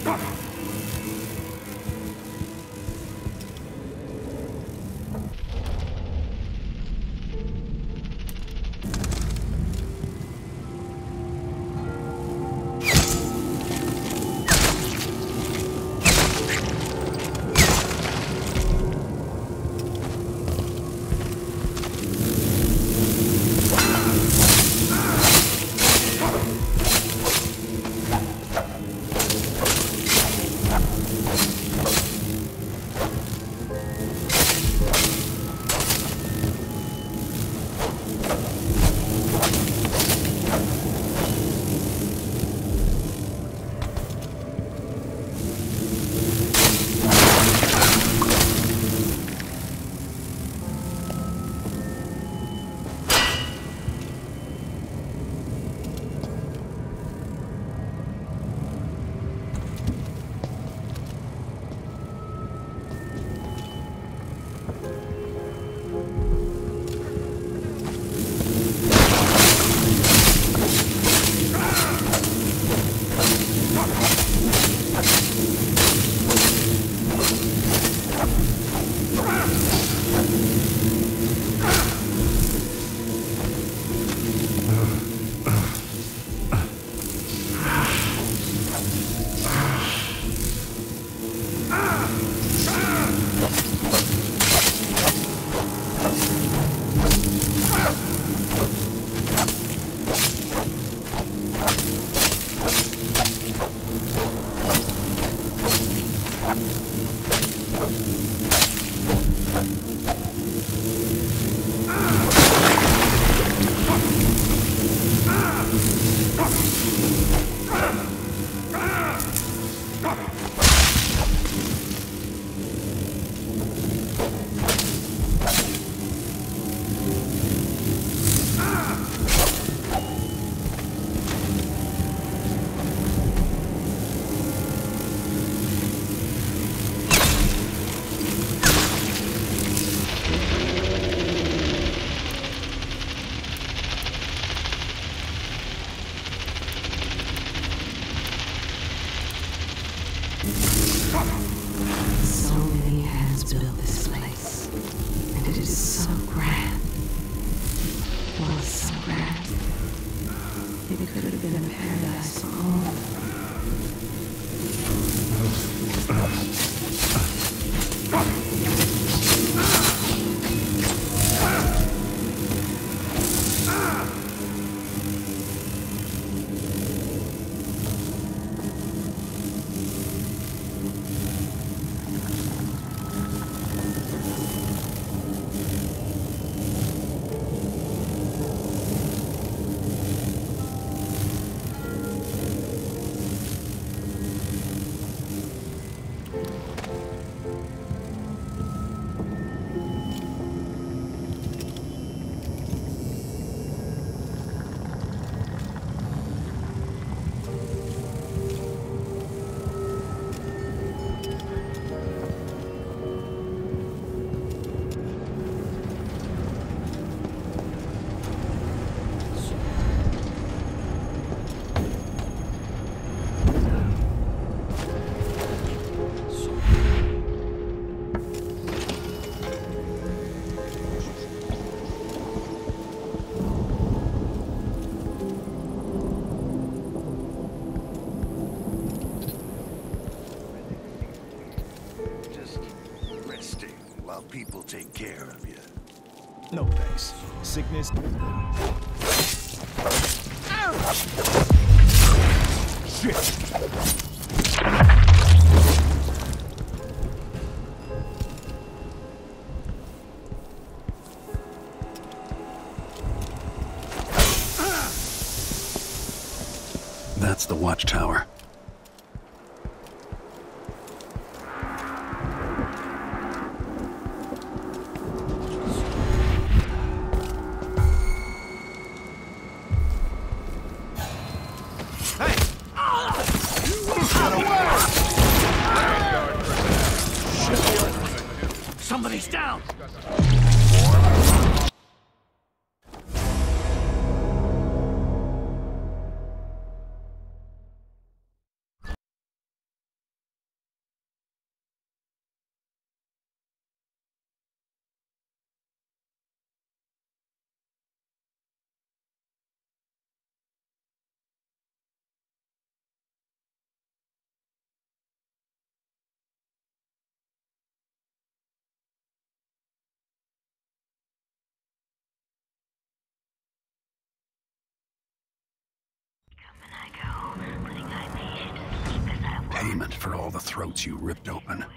So many hands built this place, and it is so grand. Well, so grand. It could have been a paradise for all. People take care of you. No thanks. Sickness. Shit! That's the watchtower. Somebody's down! payment for all the throats you ripped open.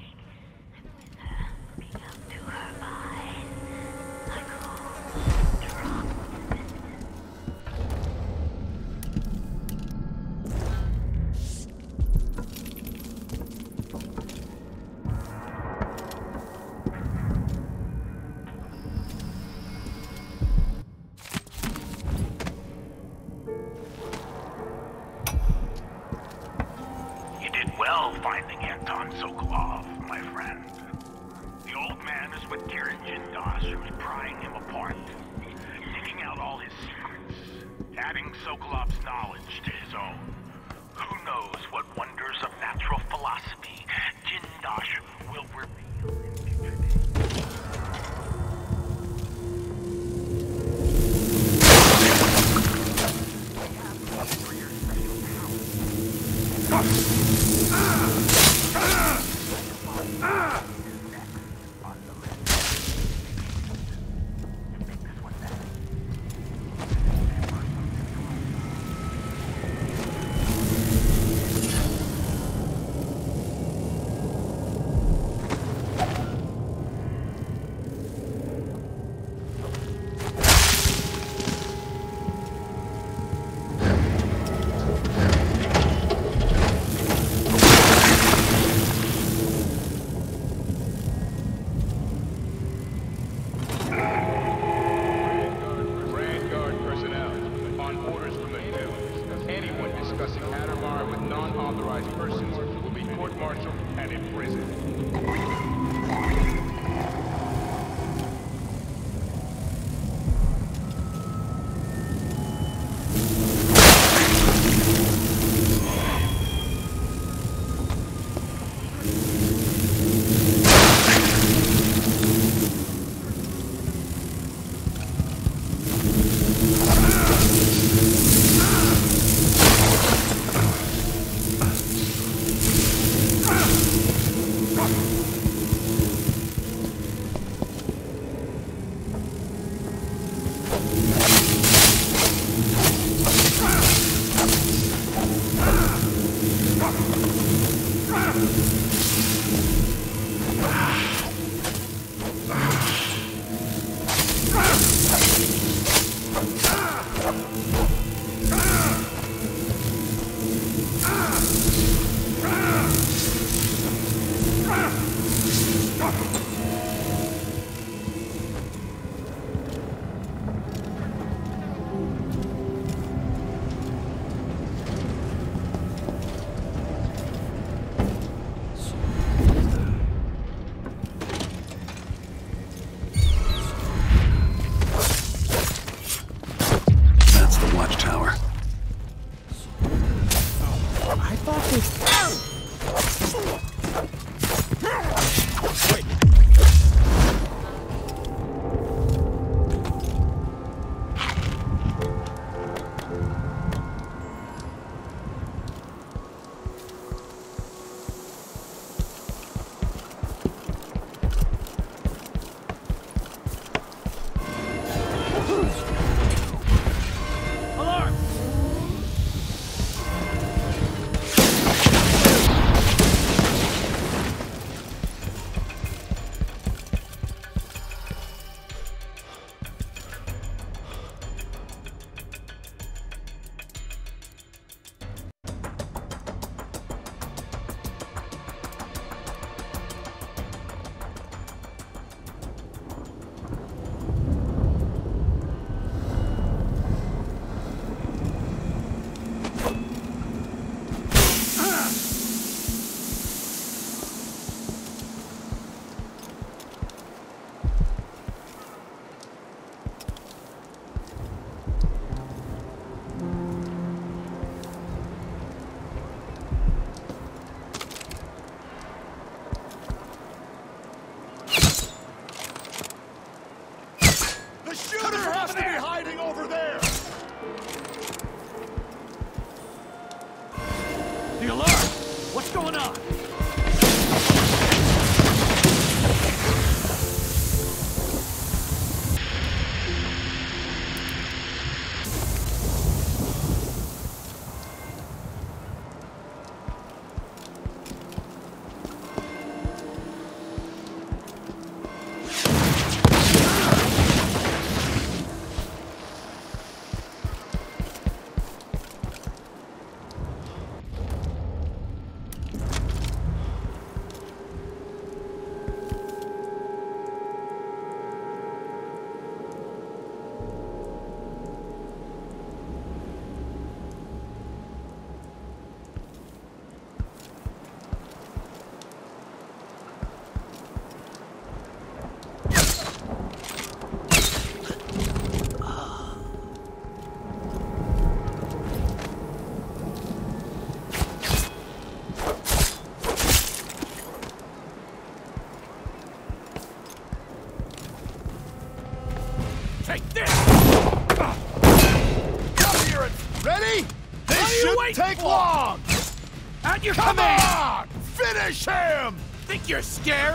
wait Take for? long! At your Come command! on! Finish him! Think you're scared?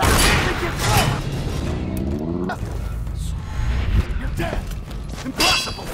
You're dead! Impossible!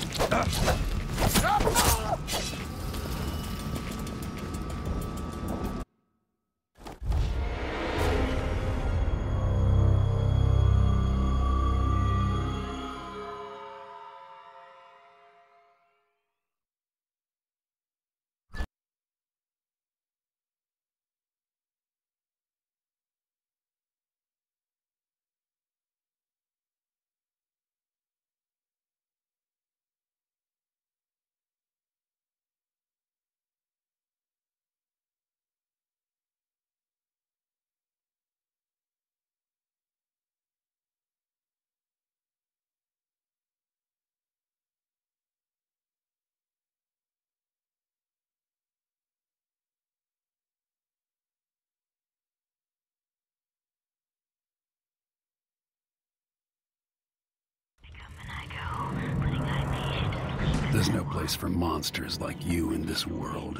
There's no place for monsters like you in this world.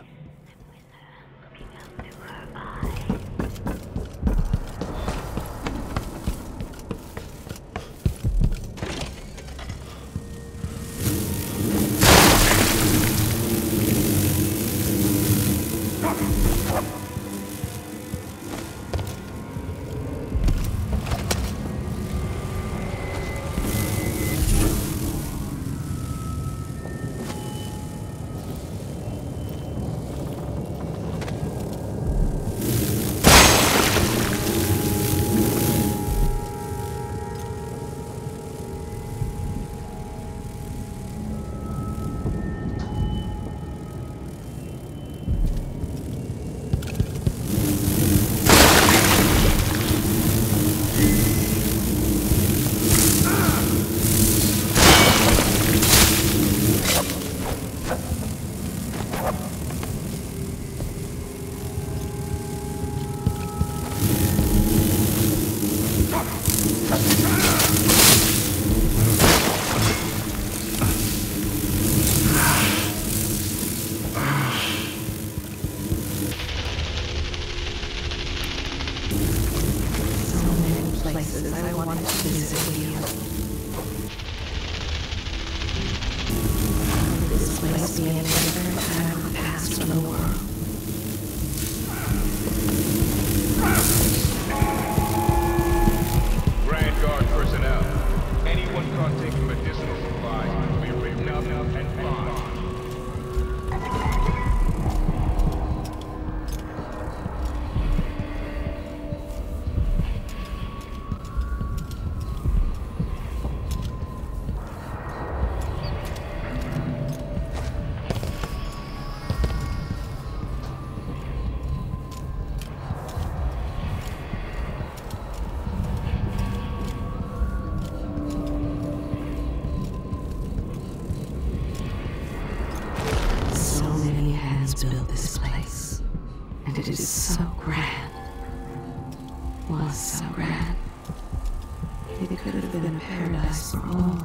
Places I wanted to visit with you. This place being another time passed from the world. Grand Guard personnel. Anyone caught taking medicinal supplies will be written up and fined. Built this place, and it is so grand. Was so grand. It could have been a paradise for all.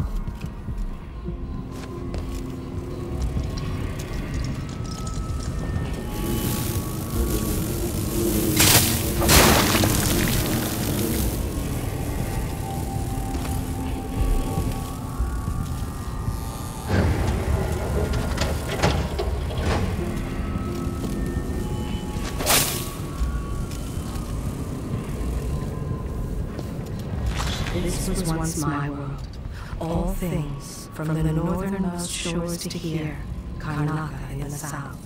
This was once my world. All things, from the northernmost shores to here, Karnaka in the south.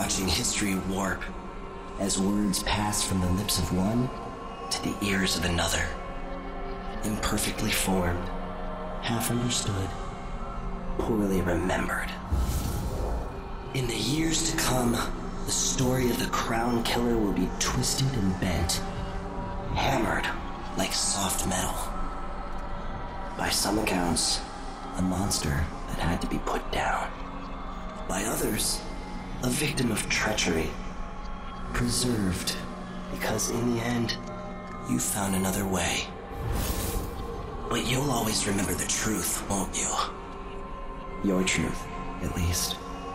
watching history warp as words pass from the lips of one to the ears of another. Imperfectly formed, half understood, poorly remembered. In the years to come, the story of the Crown Killer will be twisted and bent, hammered like soft metal. By some accounts, a monster that had to be put down. By others, a victim of treachery, preserved because in the end, you found another way. But you'll always remember the truth, won't you? Your truth, at least.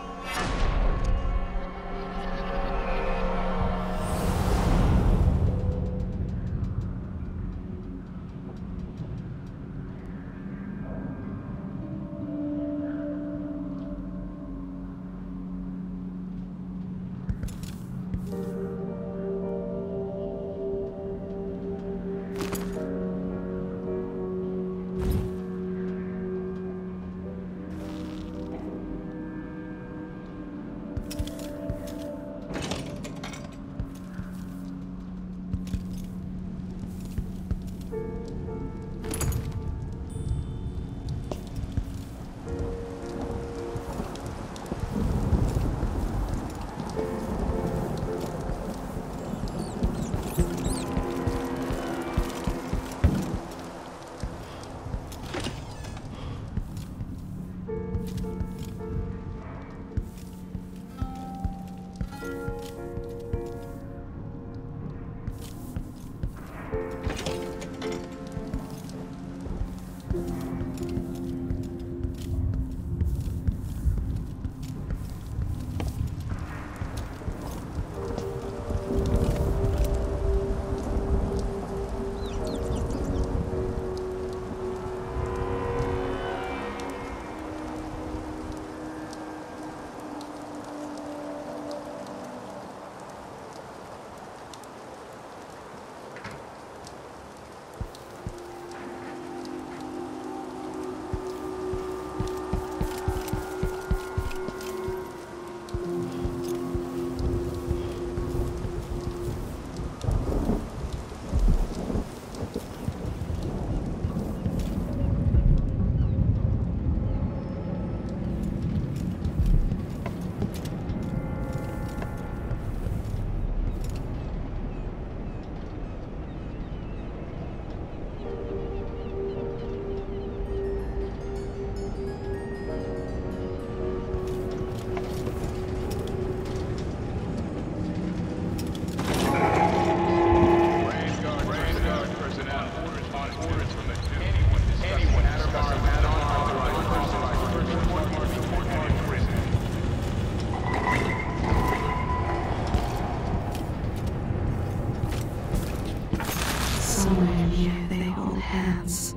Somewhere near they hold hands.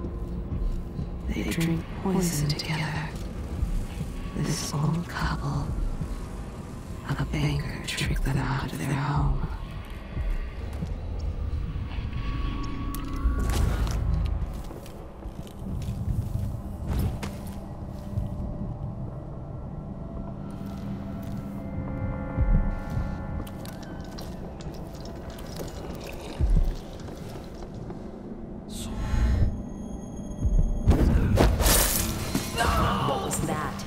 They drink poison together. This old couple. A banker tricked them out of their home. What was that?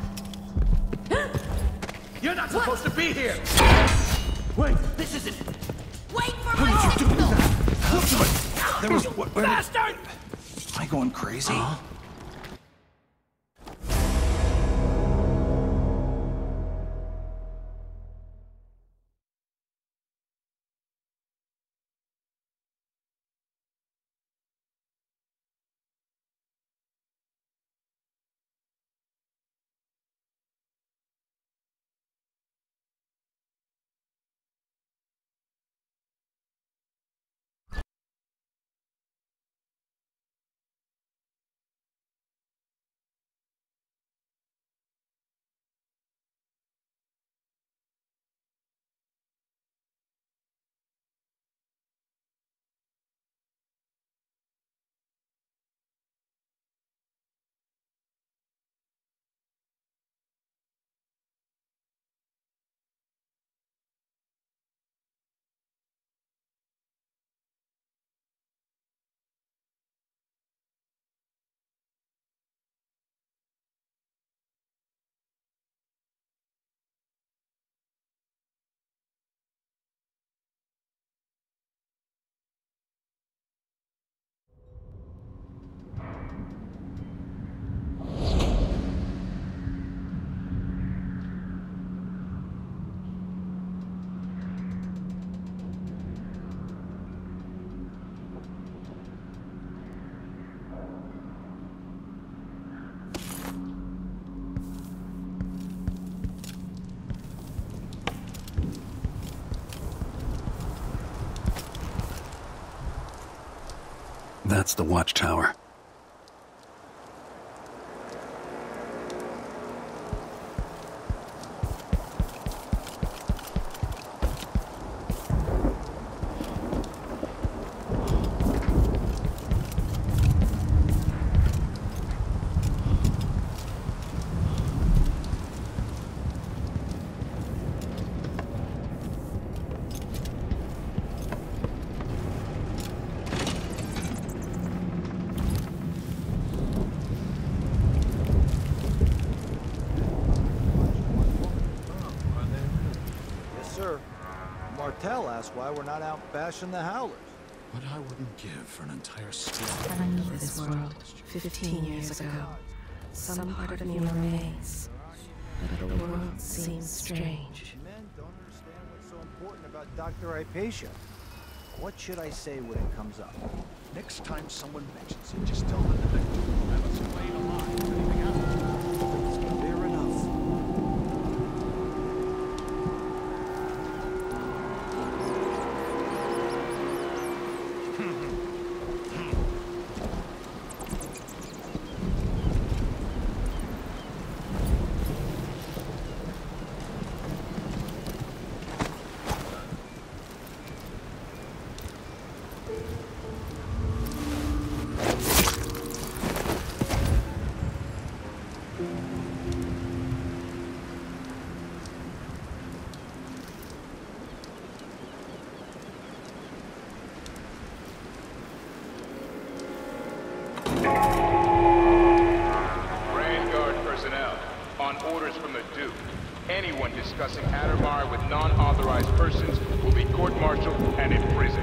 You're not supposed to be here! Wait, this isn't... Wait for How my did you do signal! that? There was what? what Bastard! Am I going crazy? Huh? That's the watchtower. Martel asked why we're not out bashing the Howlers. What I wouldn't give for an entire state. I knew this world fifteen years ago. Some part of me remains, but the world seems strange. Men don't understand what's so important about Doctor Hypatia. What should I say when it comes up? Next time someone mentions it, just tell them that the dude will have us played alive. Anything else? Fair enough. Anyone discussing Addermire with non-authorized persons will be court-martialed and imprisoned.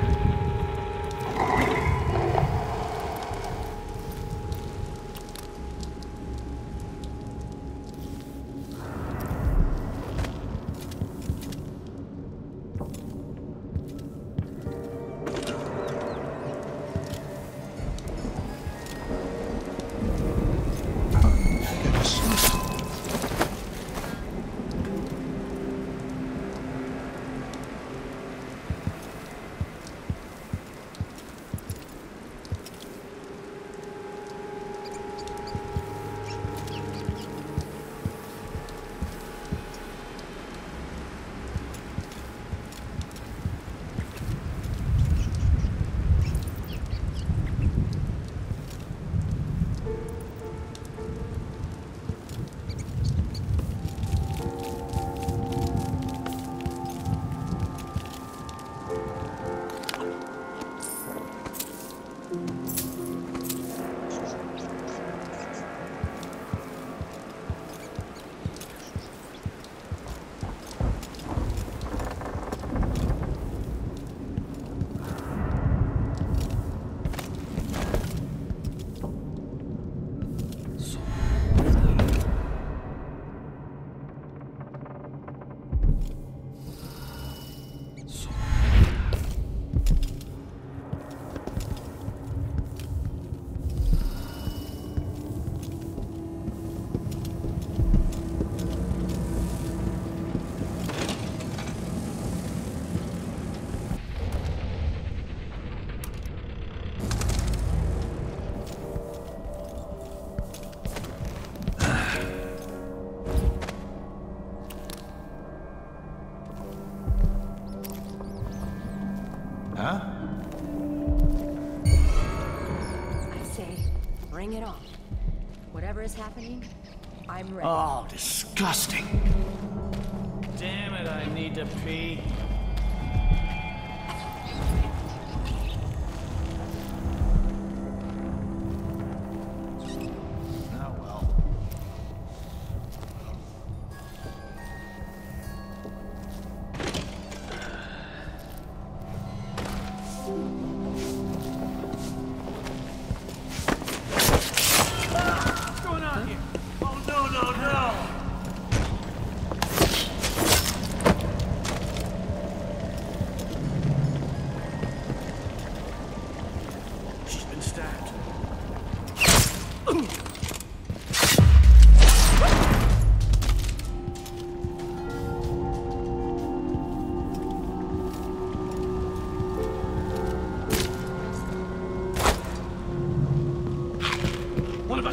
Huh? I say, bring it on. Whatever is happening, I'm ready. Oh, disgusting. Damn it, I need to pee. Oh well. What's going on here? Oh, no, no, no!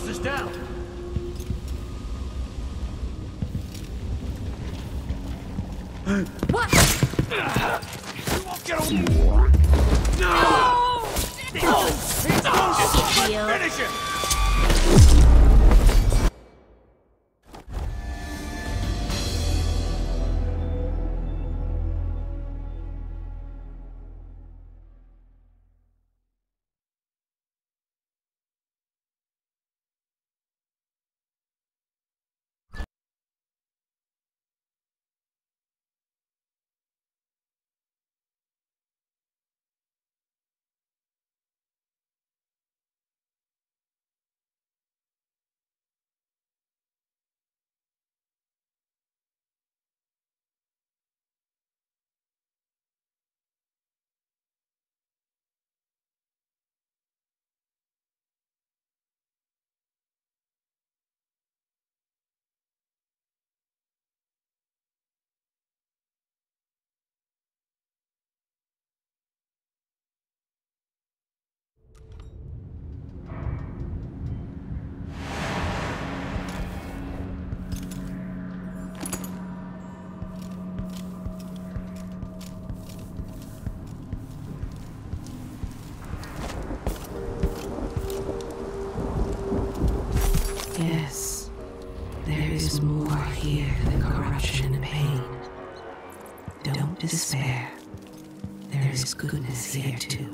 house is down. What? You won't get away. No! No! Finish it! Yes, there is more here than corruption and pain. Don't despair. There is goodness here too.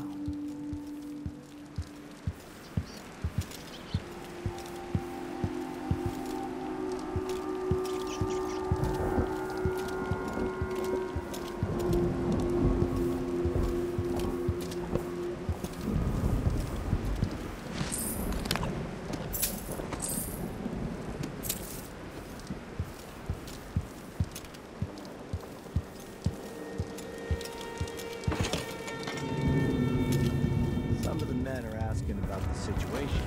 About the situation.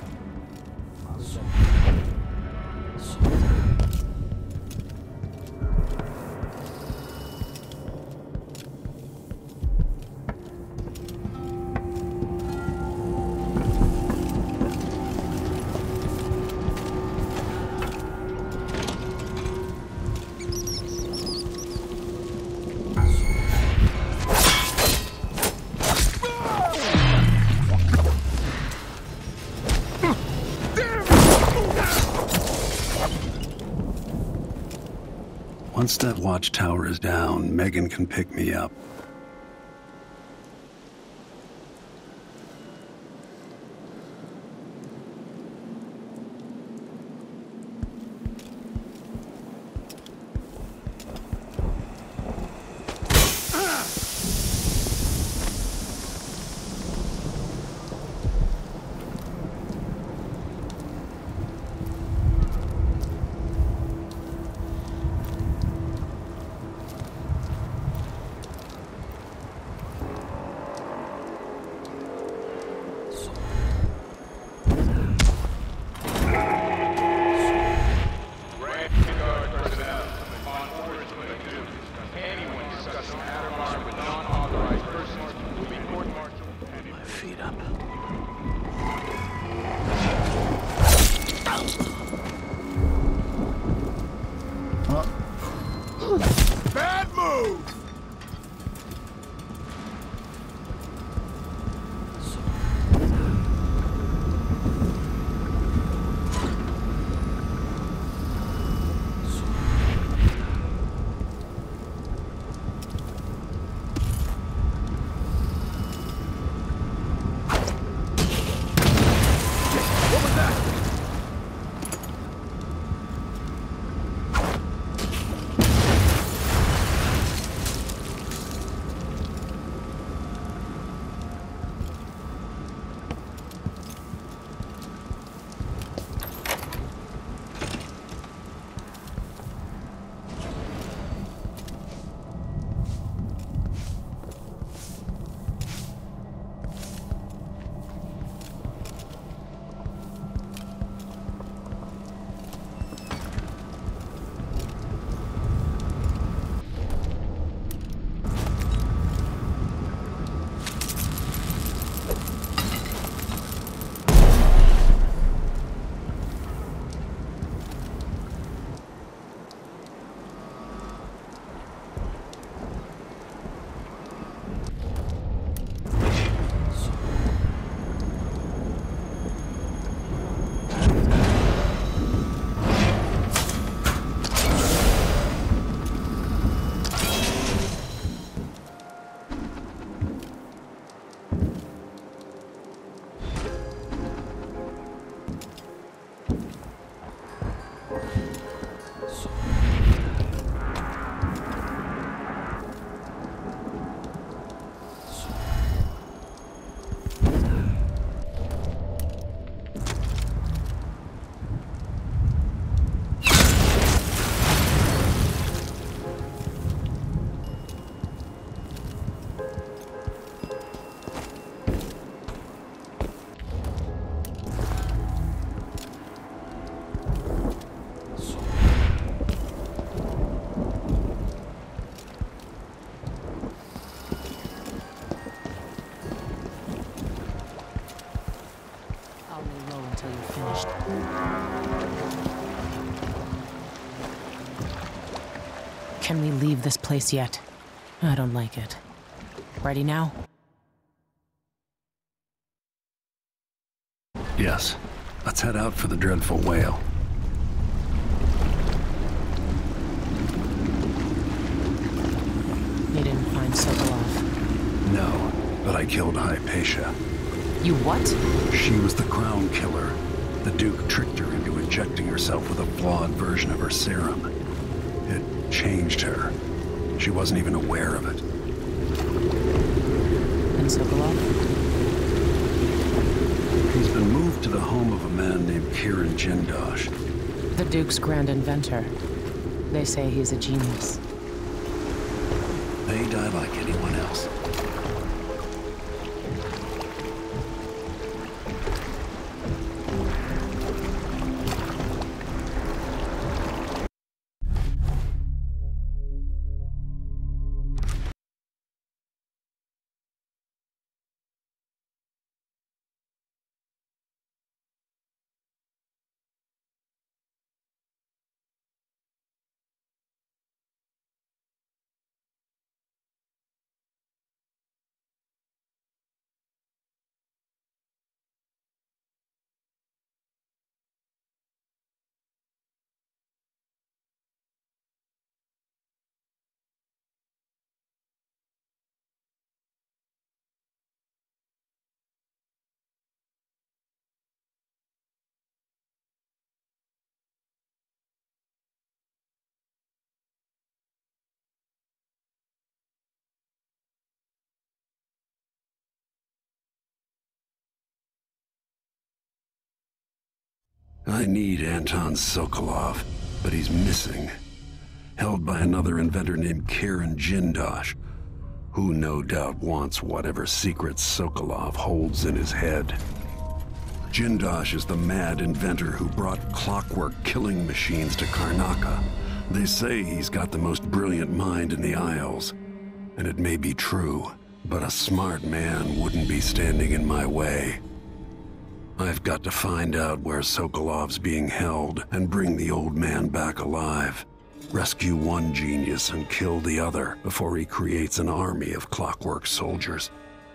Once that watchtower is down, Megan can pick me up. until you finished. Can we leave this place yet? I don't like it. Ready now? Yes. Let's head out for the dreadful whale. You didn't find Sokolov? No, but I killed Hypatia. You what? She was the crown killer. The Duke tricked her into injecting herself with a flawed version of her serum. It changed her. She wasn't even aware of it. And Sokolov? He's been moved to the home of a man named Kieran Jindosh. The Duke's grand inventor. They say he's a genius. They die like anyone else. I need Anton Sokolov, but he's missing. Held by another inventor named Kieran Jindosh, who no doubt wants whatever secrets Sokolov holds in his head. Jindosh is the mad inventor who brought clockwork killing machines to Karnaca. They say he's got the most brilliant mind in the Isles, and it may be true, but a smart man wouldn't be standing in my way. I've got to find out where Sokolov's being held and bring the old man back alive. Rescue one genius and kill the other before he creates an army of clockwork soldiers.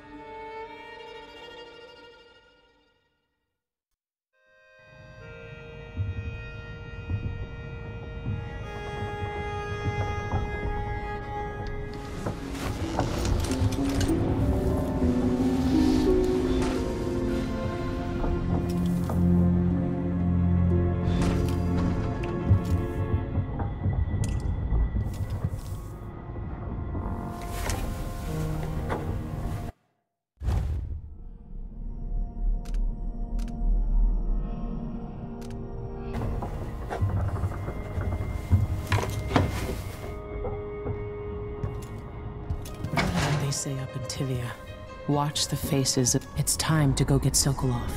They say up in Tivia. Watch the faces. It's time to go get Sokolov.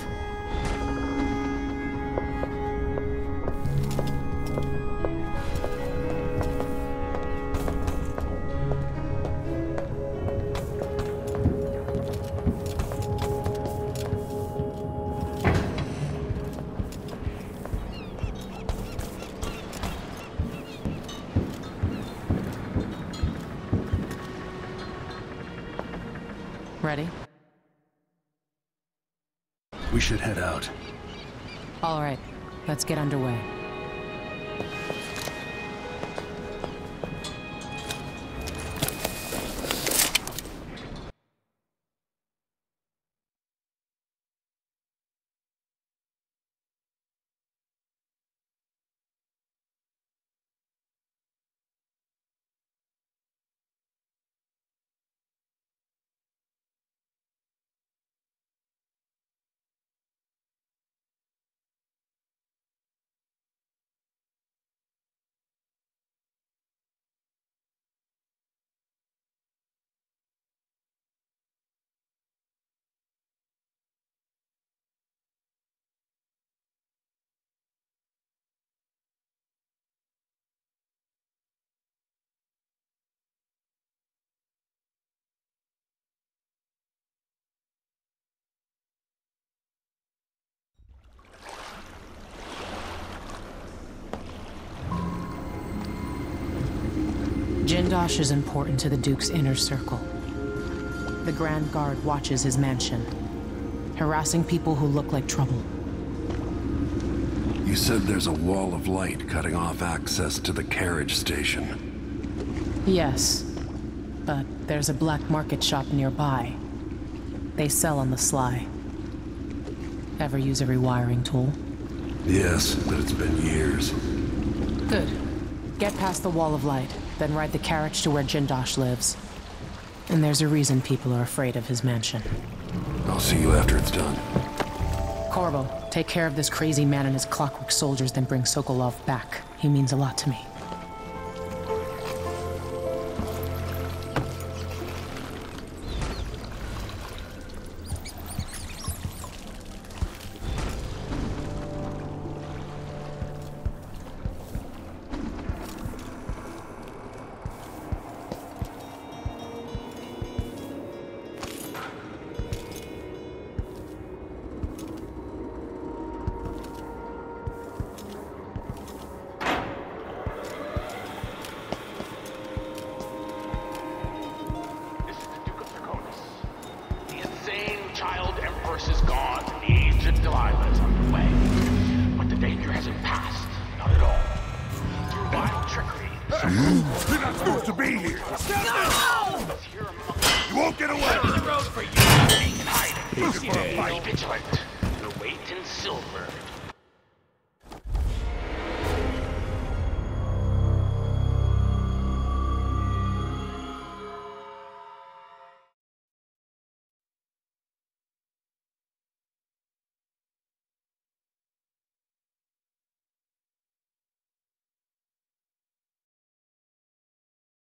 Ready? We should head out. All right, let's get underway. Jindosh is important to the Duke's inner circle. The Grand Guard watches his mansion, harassing people who look like trouble. You said there's a wall of light cutting off access to the carriage station. Yes, but there's a black market shop nearby. They sell on the sly. Ever use a rewiring tool? Yes, but it's been years. Good. Get past the wall of light, then ride the carriage to where Jindosh lives. And there's a reason people are afraid of his mansion. I'll see you after it's done. Corvo, take care of this crazy man and his clockwork soldiers, then bring Sokolov back. He means a lot to me. You're not supposed to be here! You won't get away! Clear the road for you! Looking for a fight! Be vigilant!